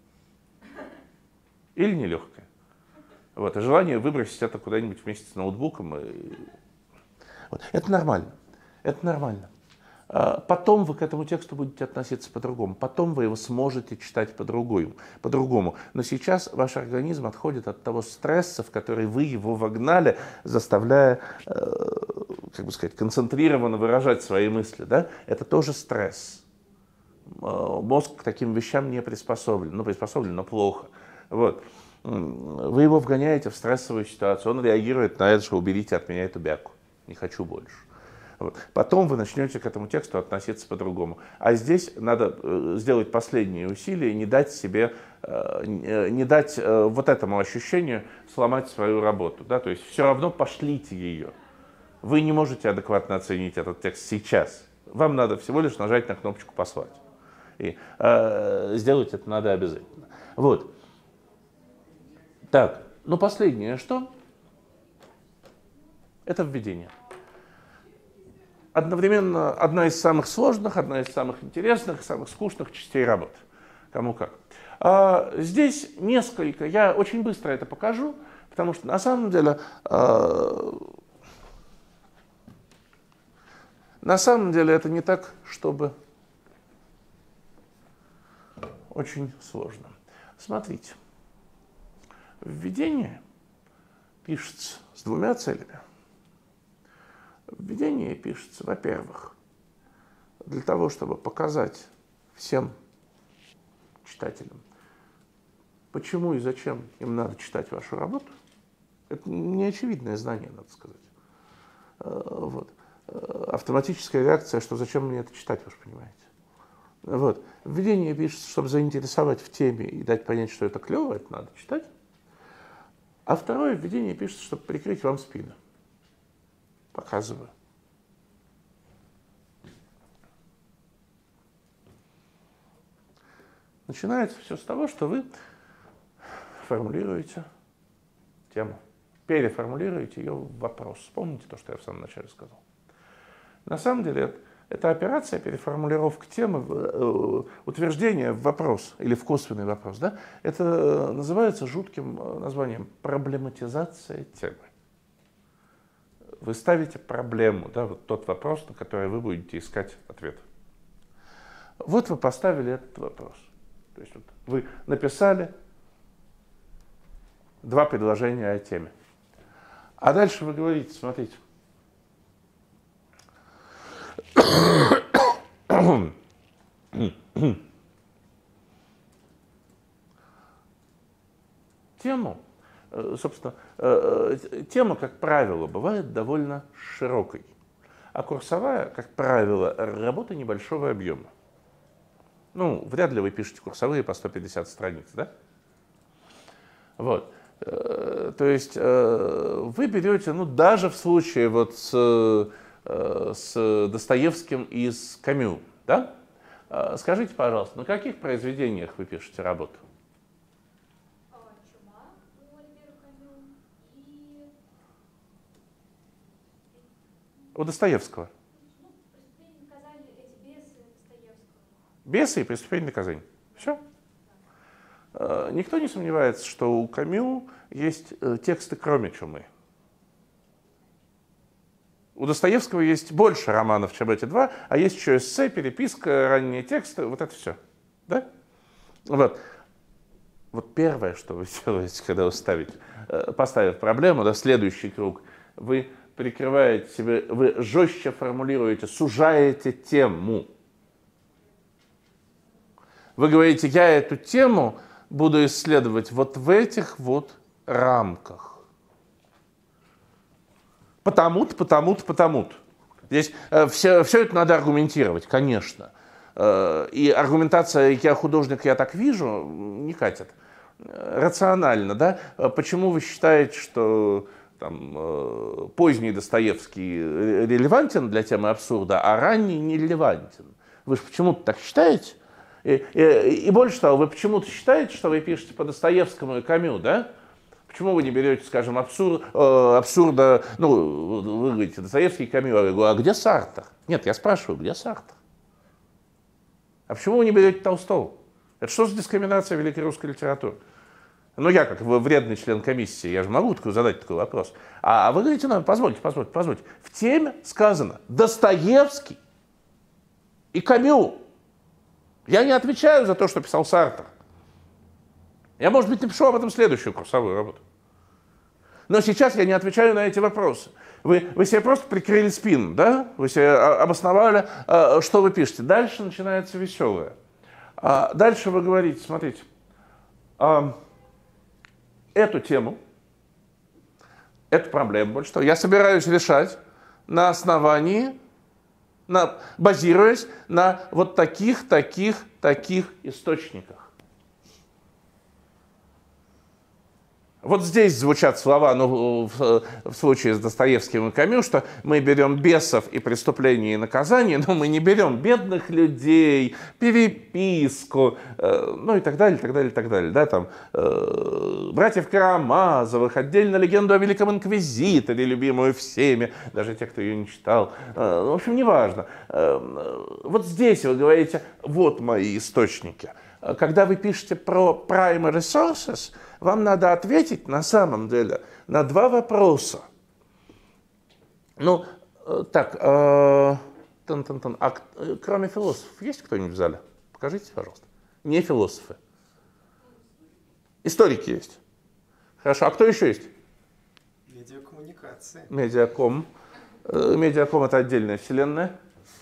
Или нелегкая. Вот, и желание выбросить это куда-нибудь вместе с ноутбуком. Вот. Это нормально. Это нормально. Потом вы к этому тексту будете относиться по-другому. Потом вы его сможете читать по-другому. Но сейчас ваш организм отходит от того стресса, в который вы его вогнали, заставляя, как бы сказать, концентрированно выражать свои мысли. Да? Это тоже стресс. Мозг к таким вещам не приспособлен. Ну, приспособлен, но плохо. Вот. Вы его вгоняете в стрессовую ситуацию, он реагирует на это, что уберите от меня эту бяку, не хочу больше. Вот. Потом вы начнете к этому тексту относиться по-другому. А здесь надо сделать последние усилия, не дать себе, не дать вот этому ощущению сломать свою работу. Да? То есть все равно пошлите ее. Вы не можете адекватно оценить этот текст сейчас. Вам надо всего лишь нажать на кнопочку «Послать». И сделать это надо обязательно. Вот. Так, ну последнее что? Это введение. Одновременно одна из самых сложных, одна из самых интересных, самых скучных частей работы. Кому как. Здесь несколько, я очень быстро это покажу, потому что на самом деле это не так, чтобы очень сложно. Смотрите. Введение пишется с двумя целями. Введение пишется, во-первых, для того, чтобы показать всем читателям, почему и зачем им надо читать вашу работу. Это неочевидное знание, надо сказать. Вот. Автоматическая реакция, что зачем мне это читать, вы же понимаете. Вот. Введение пишется, чтобы заинтересовать в теме и дать понять, что это клево, это надо читать. А второе введение пишется, чтобы прикрыть вам спину. Показываю. Начинается все с того, что вы формулируете тему, переформулируете ее в вопрос. Вспомните то, что я в самом начале сказал. На самом деле, это операция переформулировка темы, утверждение в вопрос или в косвенный вопрос. Да? Это называется жутким названием проблематизация темы. Вы ставите проблему, да, вот тот вопрос, на который вы будете искать ответ. Вот вы поставили этот вопрос. То есть вот вы написали два предложения о теме. А дальше вы говорите, смотрите. Собственно, тема, как правило, бывает довольно широкой, а курсовая, как правило, работа небольшого объема. Ну, вряд ли вы пишете курсовые по 150 страниц, да? Вот. То есть вы берете, ну, даже в случае вот с Достоевским и с Камю, да? Скажите, пожалуйста, на каких произведениях вы пишете работу? У Достоевского. «Преступление и наказание» — эти бесы Достоевского. Бесы и «Преступление и наказание». Все. Никто не сомневается, что у Камю есть тексты, кроме чумы. У Достоевского есть больше романов, чем эти два, а есть еще эссе, переписка, ранние тексты, вот это все. Да? Вот. Вот первое, что вы делаете, когда вы поставив проблему, да, следующий круг, вы прикрываете себе, вы жестче формулируете, сужаете тему. Вы говорите, я эту тему буду исследовать вот в этих вот рамках. Потому-то, потому-то, потому-то. Здесь все это надо аргументировать, конечно. И аргументация «я художник, я так вижу» не катит. Рационально, да? Почему вы считаете, что там, поздний Достоевский релевантен для темы абсурда, а ранний не релевантен? Вы же почему-то так считаете? И больше того, вы почему-то считаете, что вы пишете по Достоевскому и Камю, да? Почему вы не берете, скажем, абсурда, ну, вы говорите, Достоевский и Камю, я говорю, а где Сартр? Нет, я спрашиваю, где Сартр? А почему вы не берете Толстого? Это что за дискриминация великой русской литературы? Ну, я как вредный член комиссии, я же могу задать такой вопрос. А вы говорите, ну, позвольте. В теме сказано Достоевский и Камю. Я не отвечаю за то, что писал Сартр. Я, может быть, напишу об этом следующую курсовую работу. Но сейчас я не отвечаю на эти вопросы. Вы себе просто прикрыли спину, да? Вы себе обосновали, что вы пишете. Дальше начинается веселое. Дальше вы говорите, смотрите, эту тему, эту проблему, больше того, я собираюсь решать на основании, базируясь на вот таких источниках. Вот здесь звучат слова, ну, в случае с Достоевским и Камю, что мы берем бесов и преступления и наказания, но мы не берем бедных людей, переписку, ну и так далее, да, там, братьев Карамазовых, отдельно легенду о Великом Инквизиторе, любимую всеми, даже те, кто ее не читал, в общем, неважно. Вот здесь вы говорите, вот мои источники. Когда вы пишете про primary sources, вам надо ответить на самом деле на два вопроса. Ну, так, кроме философов, есть кто-нибудь в зале? Покажите, пожалуйста. Не философы. Историки есть. Хорошо, а кто еще есть? Медиакоммуникации. Медиаком. Медиаком — это отдельная вселенная.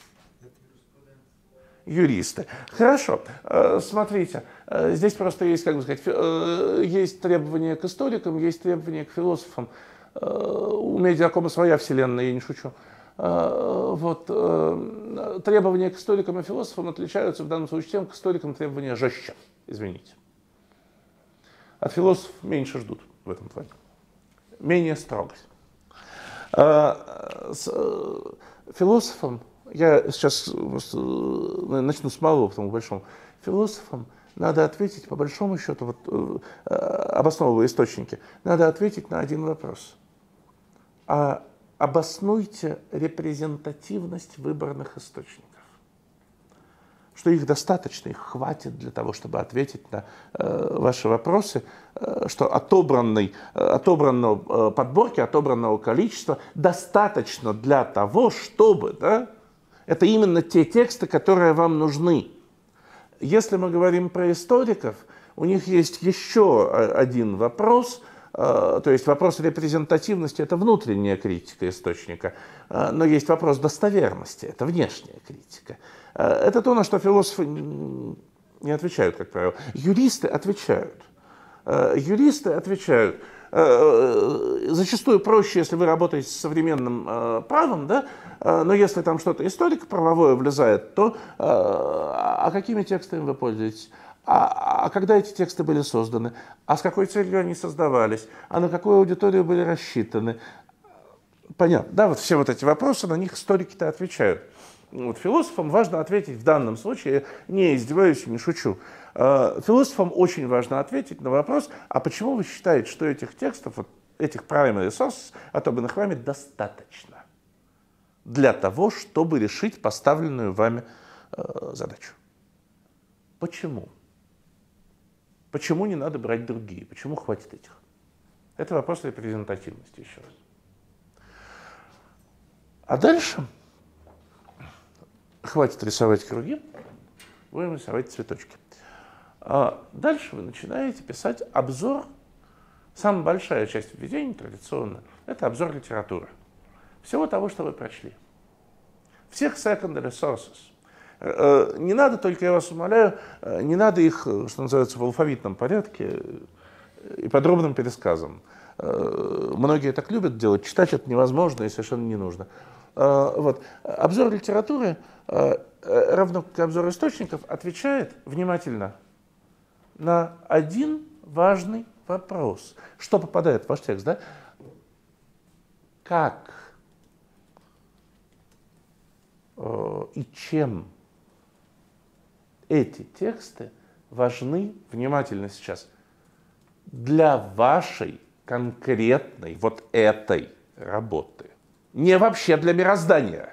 Юристы. Хорошо. Смотрите, здесь просто есть, как бы сказать, есть требования к историкам, есть требования к философам. У медиакома своя вселенная, я не шучу. Вот. Требования к историкам и философам отличаются в данном случае тем, к историкам требования жестче, извините. От философов меньше ждут в этом плане. Менее строгость. С философом я сейчас начну с малого, потом к большому. Философам надо ответить, по большому счету, вот, обосновывая источники, надо ответить на один вопрос. Обоснуйте репрезентативность выбранных источников. Что их достаточно, их хватит для того, чтобы ответить на ваши вопросы, что отобранной подборки, отобранного количества достаточно для того, чтобы... Да, это именно те тексты, которые вам нужны. Если мы говорим про историков, у них есть еще один вопрос, то есть вопрос репрезентативности – это внутренняя критика источника, но есть вопрос достоверности – это внешняя критика. Это то, на что философы не отвечают, как правило. Юристы отвечают. Зачастую проще, если вы работаете с современным правом, да? Но если там что-то историко-правовое влезает, то какими текстами вы пользуетесь? А когда эти тексты были созданы? А с какой целью они создавались? А на какую аудиторию были рассчитаны? Понятно, да? Вот все вот эти вопросы, на них историки-то отвечают. Вот философам важно ответить в данном случае, не издеваюсь, не шучу. Философам очень важно ответить на вопрос, а почему вы считаете, что этих текстов, вот этих primary sources, отобранных вами, достаточно для того, чтобы решить поставленную вами задачу? Почему? Почему не надо брать другие? Почему хватит этих? Это вопрос репрезентативности, еще раз. А дальше хватит рисовать круги, будем рисовать цветочки. А дальше вы начинаете писать обзор. Самая большая часть введения традиционно – это обзор литературы. Всего того, что вы прочли. Всех secondary sources. Не надо, только я вас умоляю, не надо их, что называется, в алфавитном порядке и подробным пересказом. Многие так любят делать, читать это невозможно и совершенно не нужно. Вот. Обзор литературы, равно как и обзор источников, отвечает внимательно на один важный вопрос. Что попадает в ваш текст, да? Как и чем эти тексты важны, внимательно сейчас, для вашей конкретной вот этой работы. Не вообще для мироздания.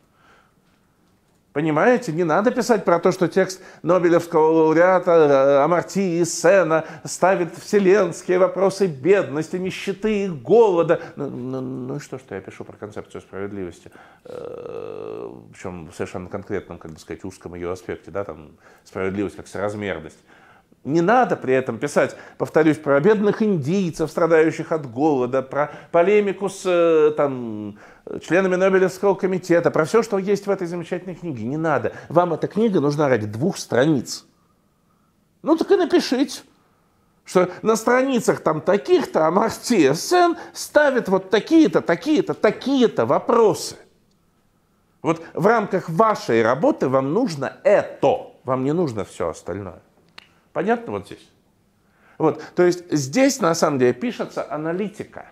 Понимаете, не надо писать про то, что текст Нобелевского лауреата Амартьи Сена ставит вселенские вопросы бедности, нищеты и голода. Ну и что я пишу про концепцию справедливости, причем в совершенно конкретном, как бы сказать, узком ее аспекте, да, там справедливость как соразмерность. Не надо при этом писать, повторюсь, про бедных индийцев, страдающих от голода, про полемику с там, членами Нобелевского комитета, про все, что есть в этой замечательной книге. Не надо. Вам эта книга нужна ради 2 страниц. Ну так и напишите, что на страницах там таких-то Амартьи Сен ставит вот такие-то, такие-то, такие-то вопросы. Вот в рамках вашей работы вам нужно это, вам не нужно все остальное. Понятно вот здесь? Вот, то есть здесь на самом деле пишется аналитика.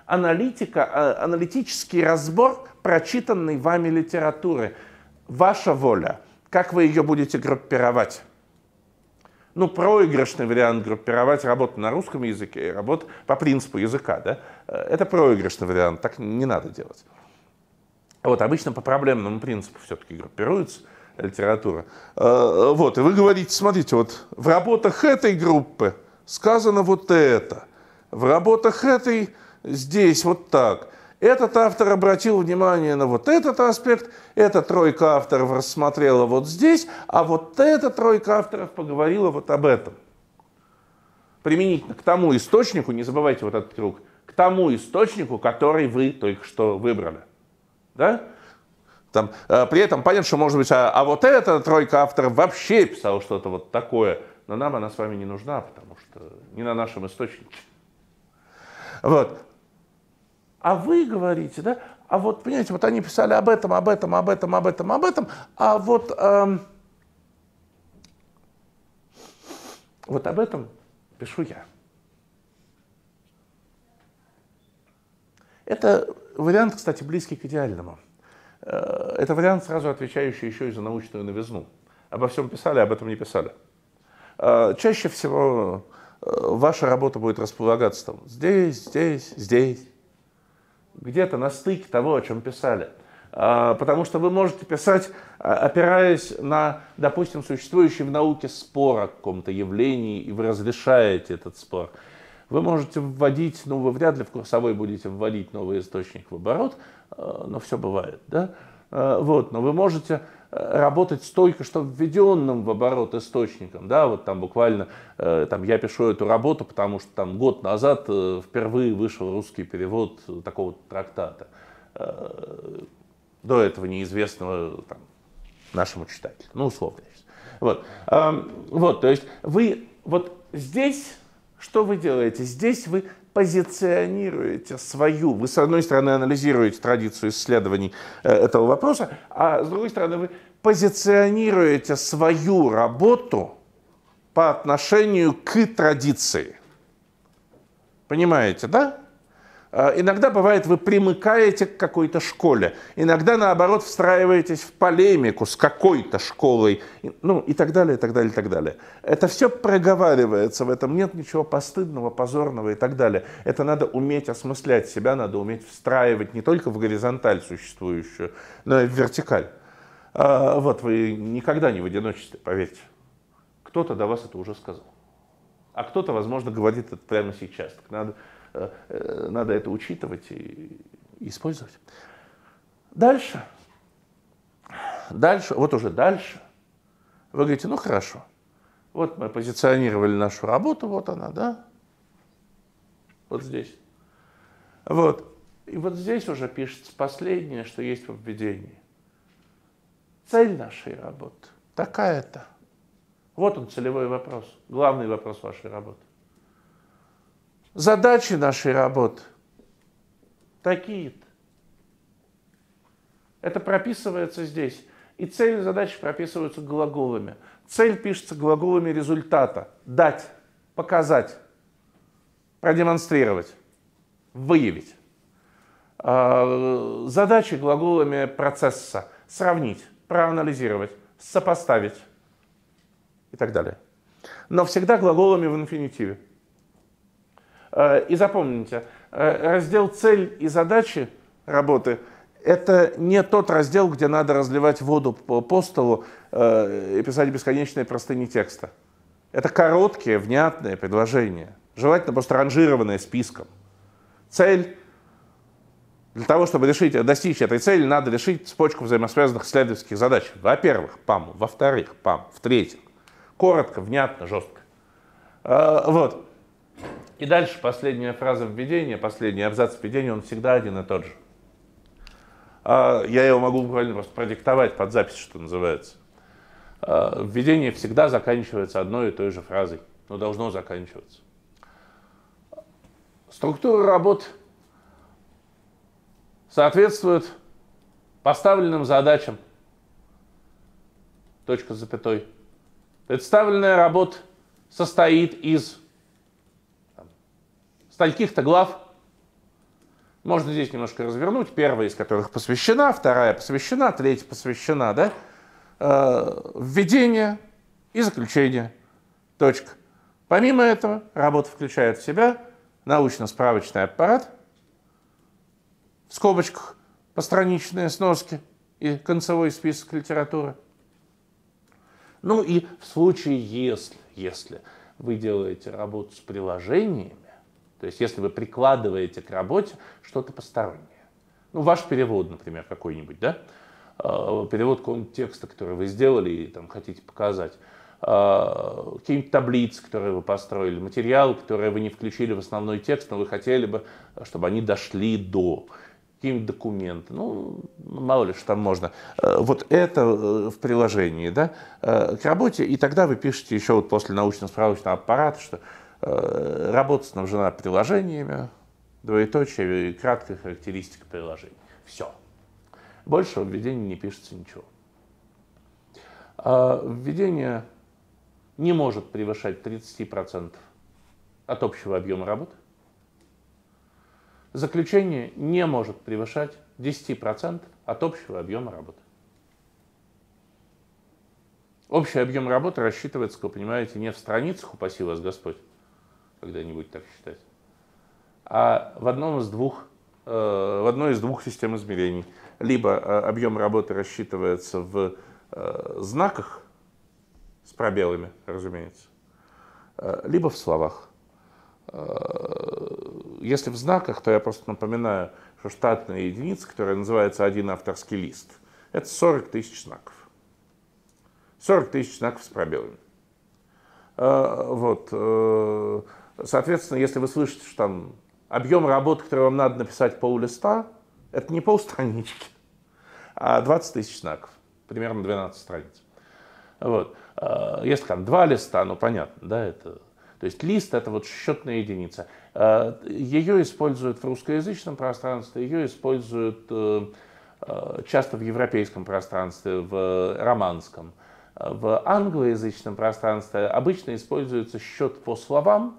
Аналитический разбор прочитанной вами литературы. Ваша воля. Как вы ее будете группировать? Ну, проигрышный вариант группировать работу на русском языке и работу по принципу языка. Да? Это проигрышный вариант, так не надо делать. Вот, обычно по проблемному принципу все-таки группируется литература. Вот, и вы говорите, смотрите, вот в работах этой группы сказано вот это, в работах этой здесь вот так. Этот автор обратил внимание на вот этот аспект, эта тройка авторов рассмотрела вот здесь, а вот эта тройка авторов поговорила вот об этом. Применительно к тому источнику, не забывайте вот этот круг, к тому источнику, который вы только что выбрали. Да? Там, при этом понятно, что может быть, а вот эта тройка авторов вообще писала что-то вот такое, но нам она с вами не нужна, потому что не на нашем источнике. Вот. А вы говорите, да, а вот, понимаете, вот они писали об этом, а вот, вот об этом пишу я. Это вариант, кстати, близкий к идеальному. Это вариант, сразу отвечающий еще и за научную новизну. Обо всем писали, об этом не писали. Чаще всего ваша работа будет располагаться там здесь, здесь, здесь. Где-то на стыке того, о чем писали. Потому что вы можете писать, опираясь на, допустим, существующий в науке спор о каком-то явлении, и вы разрешаете этот спор. Вы можете вводить, ну вы вряд ли в курсовой будете вводить новый источник в оборот, но все бывает, да? Вот, но вы можете работать с только что введенным в оборот источником, да, вот там буквально, там я пишу эту работу, потому что там год назад впервые вышел русский перевод такого трактата, до этого неизвестного там, нашему читателю, ну условно. Вот, вот, то есть вы вот здесь, что вы делаете? Здесь вы позиционируете свою, вы с одной стороны анализируете традицию исследований этого вопроса, а с другой стороны вы позиционируете свою работу по отношению к традиции. Понимаете, да? Иногда бывает, вы примыкаете к какой-то школе, иногда, наоборот, встраиваетесь в полемику с какой-то школой, ну и так далее, и так далее, и так далее. Это все проговаривается, в этом нет ничего постыдного, позорного и так далее. Это надо уметь осмыслять себя, надо уметь встраивать не только в горизонталь существующую, но и в вертикаль. Вот вы никогда не в одиночестве, поверьте. Кто-то до вас это уже сказал. А кто-то, возможно, говорит это прямо сейчас. Надо это учитывать и использовать. Дальше, вот уже дальше, вы говорите, ну хорошо, вот мы позиционировали нашу работу, вот она, да, вот здесь. Вот, и вот здесь уже пишется последнее, что есть в введении. Цель нашей работы такая-то. Вот он, целевой вопрос, главный вопрос вашей работы. Задачи нашей работы такие-то. Это прописывается здесь. И цели и задачи прописываются глаголами. Цель пишется глаголами результата. Дать, показать, продемонстрировать, выявить. Задачи глаголами процесса. Сравнить, проанализировать, сопоставить и так далее. Но всегда глаголами в инфинитиве. И запомните, раздел «Цель и задачи» работы – это не тот раздел, где надо разливать воду по столу и писать бесконечные простыни текста. Это короткие, внятные предложения, желательно просто ранжированные списком. Цель. Для того, чтобы достичь этой цели, надо решить цепочку взаимосвязанных исследовательских задач. Во-первых, ПАМ. Во-вторых, ПАМ. В-третьих, коротко, внятно, жестко. Вот. И дальше последняя фраза введения, последний абзац введения, он всегда один и тот же. Я его могу буквально просто продиктовать под запись, что называется. Введение всегда заканчивается одной и той же фразой. Но должно заканчиваться. Структура работ соответствует поставленным задачам. Точка с запятой. Представленная работа состоит из стольких-то глав. Можно здесь немножко развернуть. Первая из которых посвящена, вторая посвящена, третья посвящена, да? Введение и заключение. Точка. Помимо этого, работа включает в себя научно-справочный аппарат, в скобочках постраничные сноски и концевой список литературы. Ну и в случае, если вы делаете работу с приложениями, то есть если вы прикладываете к работе что-то постороннее, ну ваш перевод, например, какой-нибудь, да, перевод какого-нибудь текста, который вы сделали и там хотите показать, какие-нибудь таблицы, которые вы построили, материалы, которые вы не включили в основной текст, но вы хотели бы, чтобы они дошли до, какие-нибудь документы, ну, мало ли, что там можно. Вот это в приложении, да, к работе, и тогда вы пишете еще вот после научно-справочного аппарата, что работа снабжена приложениями, двоеточие, краткая характеристика приложений. Все. Больше в введении не пишется ничего. Введение не может превышать 30% от общего объема работы. Заключение не может превышать 10% от общего объема работы. Общий объем работы рассчитывается, как вы понимаете, не в страницах, упаси вас Господь, когда-нибудь так считать, а в одной из двух систем измерений. Либо объем работы рассчитывается в знаках с пробелами, разумеется, либо в словах. Если в знаках, то я просто напоминаю, что штатная единица, которая называется один авторский лист, это 40 тысяч знаков. 40 тысяч знаков с пробелами. Вот. Соответственно, если вы слышите, что там объем работы, который вам надо написать пол-листа, это не полстранички, а 20 тысяч знаков, примерно 12 страниц. Вот. Если там 2 листа, ну понятно, да, это... То есть лист — это вот счетная единица. Ее используют в русскоязычном пространстве, ее используют часто в европейском пространстве, в романском. В англоязычном пространстве обычно используется счет по словам.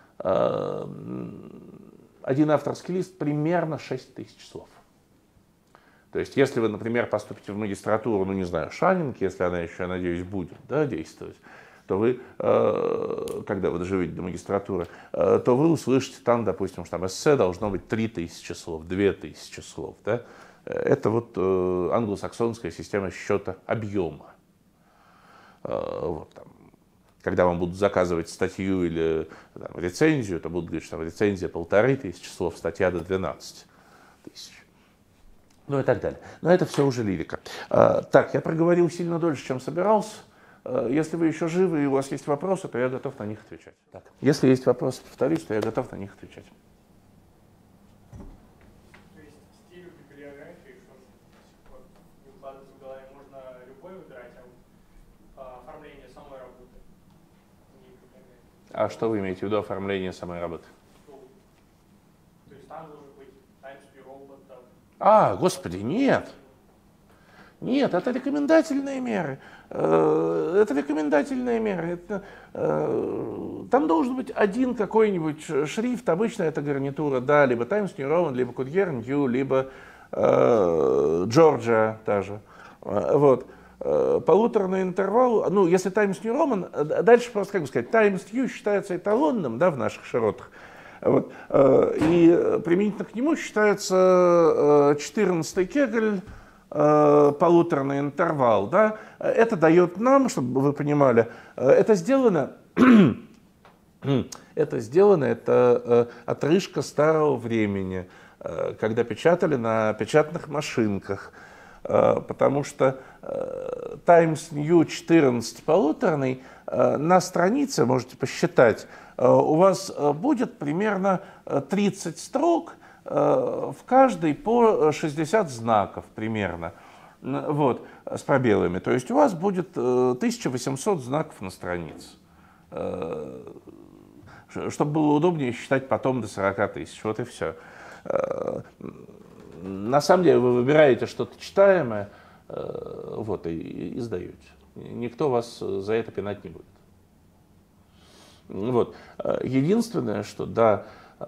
Один авторский лист примерно 6 тысяч слов. То есть если вы, например, поступите в магистратуру, ну не знаю, Шанинки, если она еще, я надеюсь, будет, да, действовать, то вы, когда вы доживете до магистратуры, то вы услышите там, допустим, что там эссе должно быть 3000 слов, 2000 слов. Да? Это вот англосаксонская система счета объема. Вот, там, когда вам будут заказывать статью или там, рецензию, то будут говорить, что там рецензия 1500 слов, статья до 12 тысяч. Ну и так далее. Но это все уже лирика. Так, я проговорил сильно дольше, чем собирался. Если вы еще живы и у вас есть вопросы, то я готов на них отвечать. Так. Если есть вопросы, повторюсь, то я готов на них отвечать. То есть стиль библиографии, что вот, не укладывается в голове, можно любой выбирать, а оформление самой работы не библиографии. А что вы имеете в виду оформление самой работы? То есть там должен быть Times New Roman, там. Господи, нет. Нет, это рекомендательные меры. Это рекомендательные меры. Там должен быть один какой-нибудь шрифт. Обычно это гарнитура, да, либо Times New Roman, либо Courier New, либо Georgia та же. Вот. Полуторный интервал, ну, если Times New Roman, дальше просто, как бы сказать, Times New считается эталонным, да, в наших широтах. Вот. И применительно к нему считается 14-й Кегль, полуторный интервал, да, это дает нам, чтобы вы понимали, это сделано, это отрыжка старого времени, когда печатали на печатных машинках, потому что Times New 14 полуторный на странице, можете посчитать, у вас будет примерно 30 строк, в каждой по 60 знаков примерно, вот, с пробелами. То есть у вас будет 1800 знаков на странице, чтобы было удобнее считать потом до 40 тысяч. Вот и все. На самом деле вы выбираете что-то читаемое, вот, и сдаете. Никто вас за это пинать не будет. Вот. Единственное, что, да,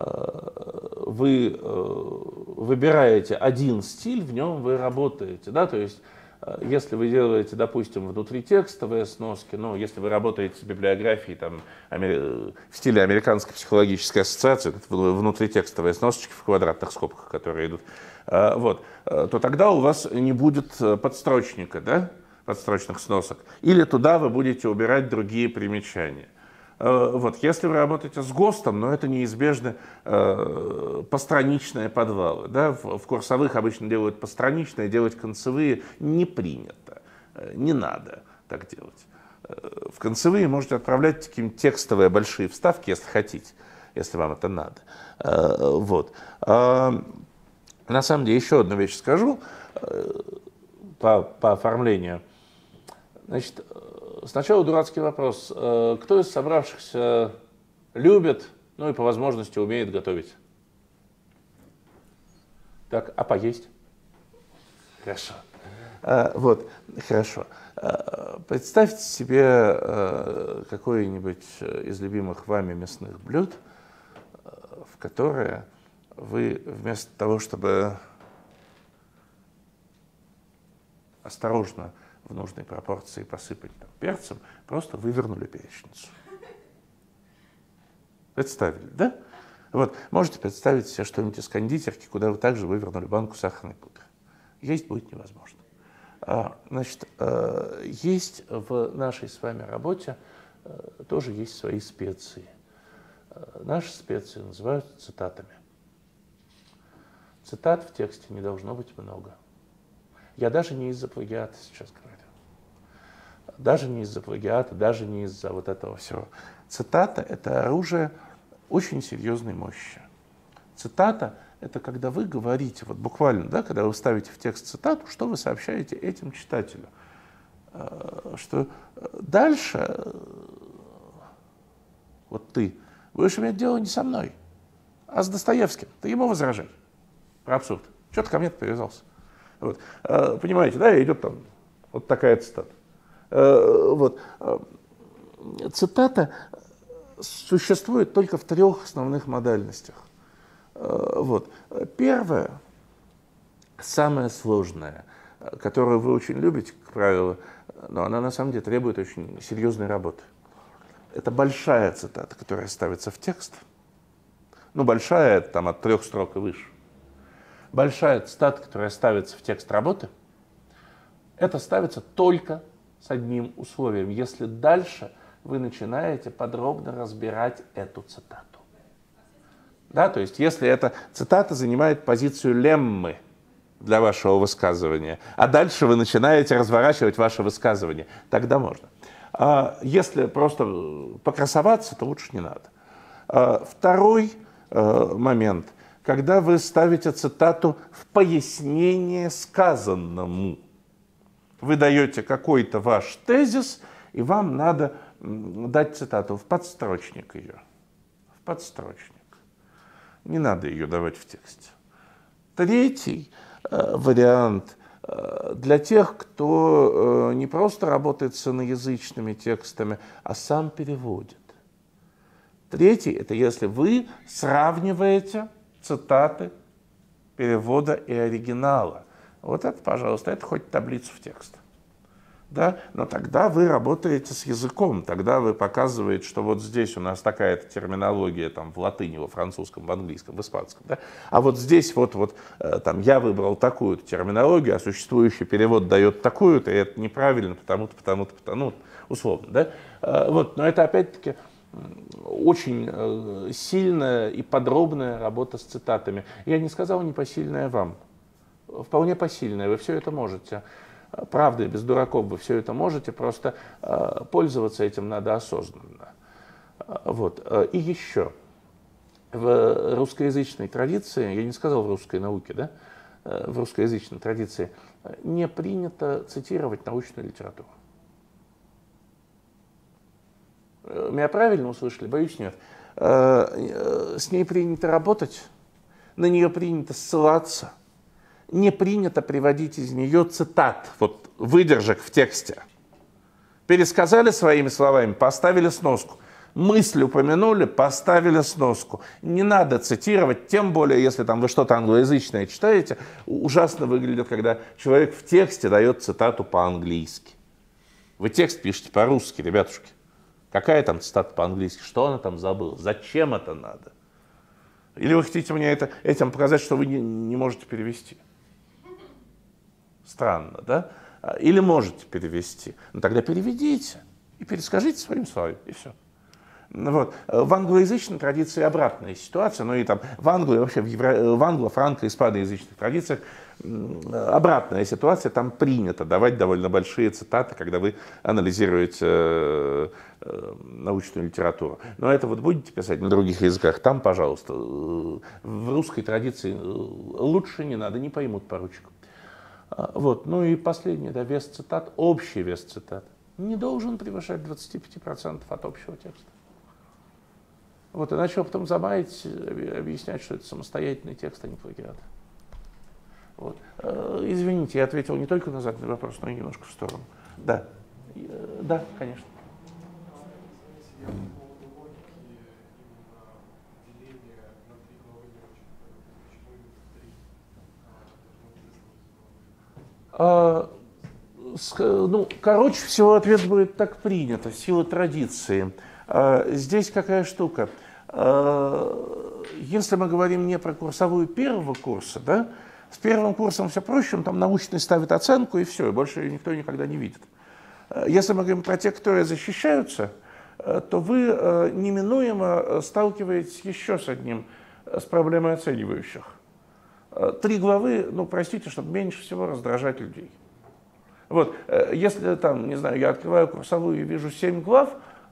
вы выбираете один стиль, в нем вы работаете, да, то есть если вы делаете, допустим, внутритекстовые сноски, ну, если вы работаете с библиографией там, в стиле Американской психологической ассоциации, это внутритекстовые сносочки в квадратных скобках, которые идут, вот, то тогда у вас не будет подстрочника, да, подстрочных сносок, или туда вы будете убирать другие примечания. Вот. Если вы работаете с ГОСТом, но это неизбежно постраничные подвалы. Да? В курсовых обычно делают постраничные, делать концевые не принято, не надо так делать. В концевые можете отправлять какие-нибудь текстовые большие вставки, если хотите, если вам это надо. Вот. На самом деле, еще одну вещь скажу по оформлению. Значит, сначала дурацкий вопрос. Кто из собравшихся любит, ну и по возможности умеет готовить? Так, а поесть? Хорошо. Вот, хорошо. Представьте себе какое-нибудь из любимых вами мясных блюд, в которое вы вместо того, чтобы осторожно в нужной пропорции посыпать там перцем, просто вывернули перечницу. Представили, да? Вот, можете представить себе что-нибудь из кондитерки, куда вы также вывернули банку сахарной пудры. Есть будет невозможно. Значит, есть в нашей с вами работе тоже есть свои специи. Наши специи называются цитатами. Цитат в тексте не должно быть много. Я даже не из-за плагиата сейчас говорю. Даже не из-за плагиата, даже не из-за вот этого всего. Цитата – это оружие очень серьезной мощи. Цитата – это когда вы говорите, вот буквально, да, когда вы ставите в текст цитату, что вы сообщаете этим читателю. Что дальше вот ты будешь иметь дело не со мной, а с Достоевским. Ты ему возражай. Про абсурд. Что ты ко мне привязался? Вот. Понимаете, да, идет там вот такая цитата. Вот. Цитата существует только в 3 основных модальностях. Вот. Первая, самая сложная, которую вы очень любите, как правило, но она на самом деле требует очень серьезной работы. Это большая цитата, которая ставится в текст. Ну, большая, это там от 3 строк и выше. Большая цитата, которая ставится в текст работы, это ставится только с одним условием, если дальше вы начинаете подробно разбирать эту цитату. Да, то есть если эта цитата занимает позицию леммы, для вашего высказывания, а дальше вы начинаете разворачивать ваше высказывание. Тогда можно. А если просто покрасоваться, то лучше не надо. Второй момент. Когда вы ставите цитату в пояснение сказанному. Вы даете какой-то ваш тезис, и вам надо дать цитату в подстрочник ее. В подстрочник. Не надо ее давать в тексте. Третий вариант для тех, кто не просто работает с иноязычными текстами, а сам переводит. Третий – это если вы сравниваете цитаты перевода и оригинала. Вот это, пожалуйста, это хоть таблицу в текст. Да? Но тогда вы работаете с языком, тогда вы показываете, что вот здесь у нас такая-то терминология там, в латыни, во французском, в английском, в испанском. Да? А вот здесь там, я выбрал такую-то терминологию, а существующий перевод дает такую-то, и это неправильно, потому-то, условно. Да? Но это опять-таки очень сильная и подробная работа с цитатами. Я не сказал непосильная вам. Вполне посильная, вы все это можете. Правда, без дураков вы все это можете, просто пользоваться этим надо осознанно. И еще, в русскоязычной традиции, я не сказал в русской науке, да, в русскоязычной традиции не принято цитировать научную литературу. Меня правильно услышали? Боюсь, нет. С ней принято работать, на нее принято ссылаться. Не принято приводить из нее цитат, выдержек в тексте. Пересказали своими словами, поставили сноску. Мысль упомянули, поставили сноску. Не надо цитировать, тем более, если там вы что-то англоязычное читаете, ужасно выглядит, когда человек в тексте дает цитату по-английски. Вы текст пишете по-русски, ребятушки. Какая там цитата по-английски? Что она там забыла? Зачем это надо? Или вы хотите мне этим показать, что вы не можете перевести? Странно, да? Или можете перевести. Тогда переведите и перескажите своим словами, и все. В англоязычной традиции обратная ситуация, и там в Англии, вообще в англо-франко-испаноязычных традициях обратная ситуация, там принято давать довольно большие цитаты, когда вы анализируете научную литературу. Но это будете писать на других языках, там, пожалуйста, в русской традиции лучше не надо, не поймут поручиков. И последний, вес цитат, общий вес цитат, не должен превышать 25% от общего текста. Иначе вы потом замаете, объяснять, что это самостоятельный текст, а не плагиат. Извините, я ответил не только на заданный вопрос, но и немножко в сторону. Да, конечно. Короче всего, ответ будет так принято, сила традиции. Здесь какая штука. Если мы говорим не про курсовую первого курса, да, с первым курсом все проще, он там научный ставит оценку, и все, и больше ее никто никогда не видит. Если мы говорим про тех, которые защищаются, то вы неминуемо сталкиваетесь еще с проблемой оценивающих. 3 главы, простите, чтобы меньше всего раздражать людей. Если там, не знаю, я открываю курсовую и вижу 7 глав,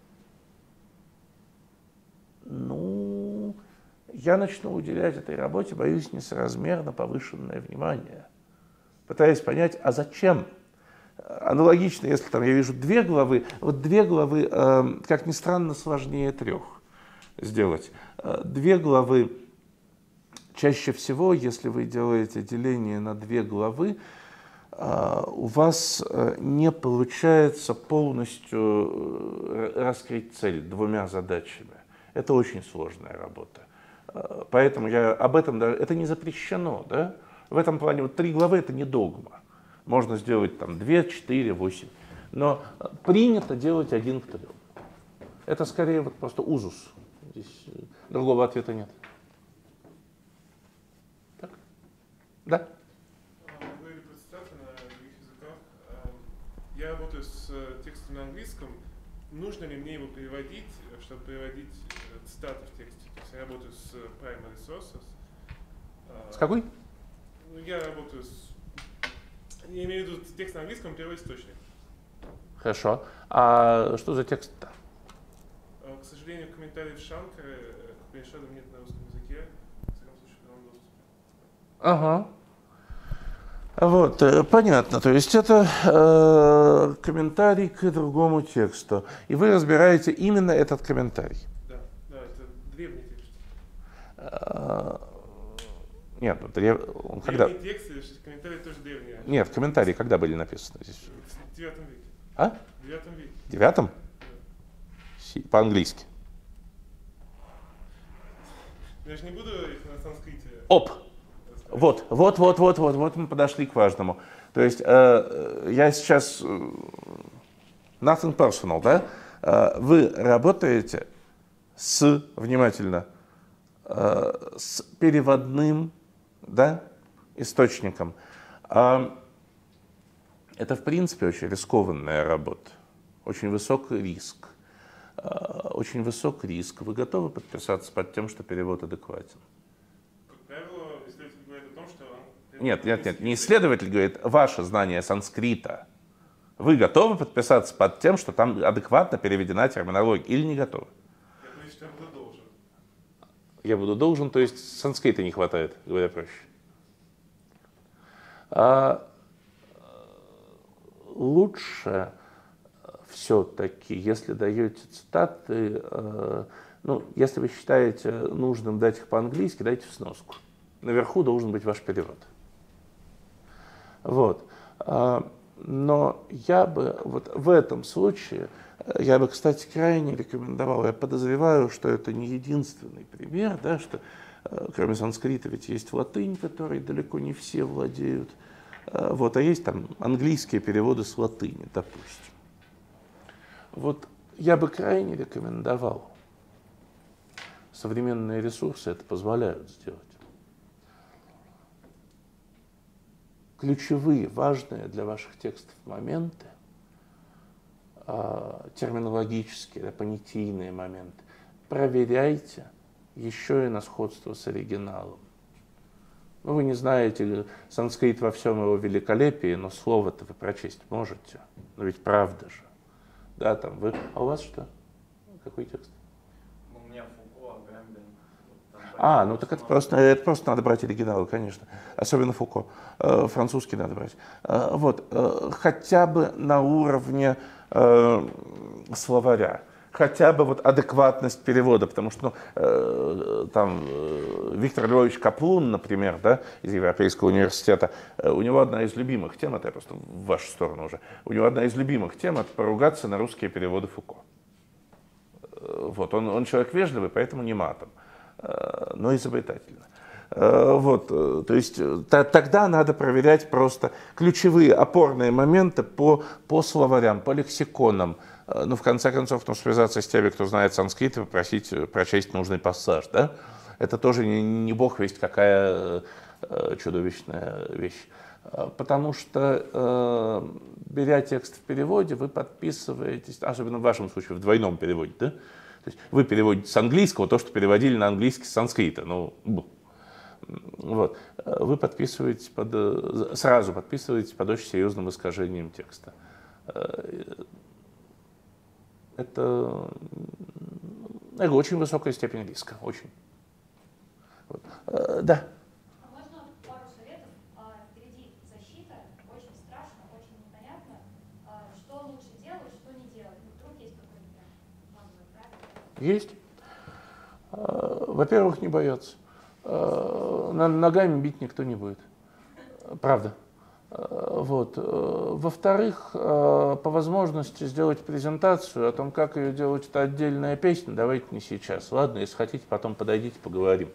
я начну уделять этой работе, боюсь, несоразмерно повышенное внимание. Пытаясь понять, а зачем? Аналогично, если там я вижу 2 главы, 2 главы, как ни странно, сложнее 3 сделать. 2 главы, чаще всего, если вы делаете деление на 2 главы, у вас не получается полностью раскрыть цель 2 задачами. Это очень сложная работа. Поэтому я об этом даже... Это не запрещено, да? В этом плане 3 главы – это не догма. Можно сделать там 2, 4, 8. Но принято делать 1 к 3. Это скорее просто узус. Здесь другого ответа нет. Так? Да? Вы говорили про цитаты на других языках. Я работаю с текстом на английском. Нужно ли мне его переводить, чтобы переводить цитаты в тексте? То есть я работаю с primary sources. С какой? Ну, я работаю с... Я имею в виду текст на английском, первоисточник. Хорошо. А что за текст-то? К сожалению, комментариев Шанкара, Панишадов нет на русском языке. В всяком случае, в прямом доступе. Ага. Вот, понятно. То есть это комментарий к другому тексту. И вы разбираете именно этот комментарий. Да, это древний текст. Нет, он когда... Древний текст, комментарии тоже древние. Нет, комментарии когда были написаны здесь? В 9 веке. А? В 9 веке. В 9? По-английски. Я же не буду их на санскрите. Оп! Вот мы подошли к важному. То есть я сейчас... Nothing personal, да? Вы работаете внимательно, с переводным, да, источником. Это, в принципе, очень рискованная работа. Очень высокий риск. Очень высок риск. Вы готовы подписаться под тем, что перевод адекватен? Как правило, исследователь говорит о том, что... Нет, не исследователь говорит, ваше знание санскрита. Вы готовы подписаться под тем, что там адекватно переведена терминология, или не готовы? Я боюсь, что я буду должен. Я буду должен, то есть санскрита не хватает, говоря проще. Лучше все-таки, если даете цитаты, если вы считаете нужным дать их по-английски, дайте в сноску. Наверху должен быть ваш перевод. Вот. Но я бы вот в этом случае, кстати, крайне рекомендовал, я подозреваю, что это не единственный пример, да, что кроме санскрита ведь есть латынь, которой далеко не все владеют, вот, а есть там английские переводы с латыни, допустим. Вот я бы крайне рекомендовал, современные ресурсы это позволяют сделать. Ключевые, важные для ваших текстов моменты, терминологические, понятийные моменты, проверяйте еще и на сходство с оригиналом. Вы не знаете санскрит во всем его великолепии, но слово-то вы прочесть можете. Но ведь правда же. Да, там вы... А у вас что? Какой текст? У меня Фуко, Гэмбин. Так это просто надо брать оригиналы, конечно. Особенно Фуко. Французский надо брать. Хотя бы на уровне словаря. Хотя бы адекватность перевода, потому что Виктор Львович Каплун, например, да, из Европейского университета, у него одна из любимых тем, это я просто в вашу сторону уже, у него одна из любимых тем — это поругаться на русские переводы Фуко. Он человек вежливый, поэтому не матом, но изобретательно. То есть тогда надо проверять просто ключевые опорные моменты по словарям, по лексиконам. В конце концов, связаться с теми, кто знает санскрит, и попросить прочесть нужный пассаж. Да? Это тоже не бог весть какая чудовищная вещь. Потому что, беря текст в переводе, вы подписываетесь, особенно в вашем случае, в двойном переводе. Да? То есть вы переводите с английского то, что переводили на английский с санскрита. Вы подписываетесь сразу подписываетесь под очень серьезным искажением текста. Это очень высокая степень риска, очень. Да. А можно пару советов? Впереди защита, очень страшно, очень непонятно. Что лучше делать, что не делать? Вдруг есть какой-то базовый правило? Есть. Во-первых, не бояться. Ногами бить никто не будет. Правда. Во-вторых, по возможности сделать презентацию о том, как ее делать, это отдельная песня, давайте не сейчас. Ладно, если хотите, потом подойдите, поговорим.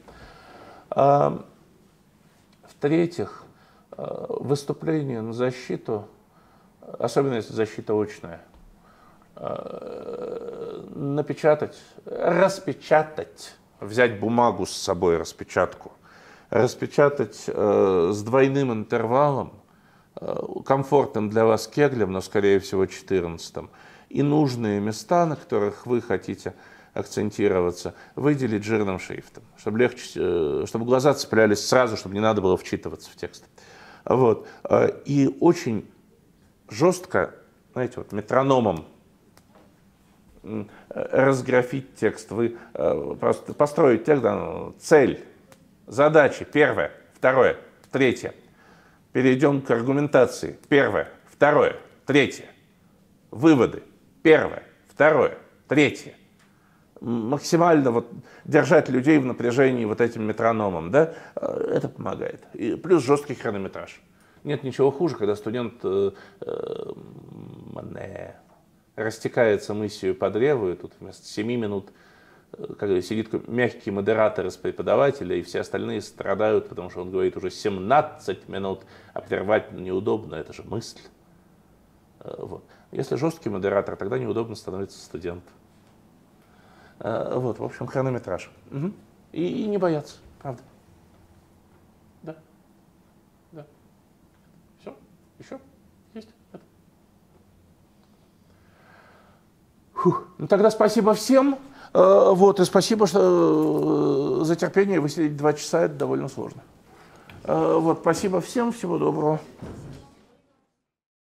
В-третьих, выступление на защиту, особенно если защита очная, напечатать, распечатать, взять бумагу с собой, распечатку, распечатать с двойным интервалом, комфортным для вас кеглем, но, скорее всего, 14-м, и нужные места, на которых вы хотите акцентироваться, выделить жирным шрифтом, чтобы легче, чтобы глаза цеплялись сразу, чтобы не надо было вчитываться в текст. Вот. И очень жестко, знаете, вот метрономом разграфить текст. Вы просто построить текст, цель, задачи, первое, второе, третье. Перейдем к аргументации. Первое, второе, третье. Выводы. Первое, второе, третье. Максимально вот держать людей в напряжении вот этим метрономом, да, это помогает. И плюс жесткий хронометраж. Нет ничего хуже, когда студент растекается мыслью по древу, и тут вместо 7 минут сидит мягкий модератор из преподавателя, и все остальные страдают, потому что он говорит уже 17 минут, а прервать неудобно, это же мысль. Вот. Если жесткий модератор, тогда неудобно становится студенту. Вот, в общем, хронометраж. Угу. И не бояться, правда. Да. Да. Все? Еще? Есть? Это. Фух. Ну тогда спасибо всем. Вот, и спасибо, что за терпение. Высидеть 2 часа, это довольно сложно. Вот, спасибо всем, всего доброго.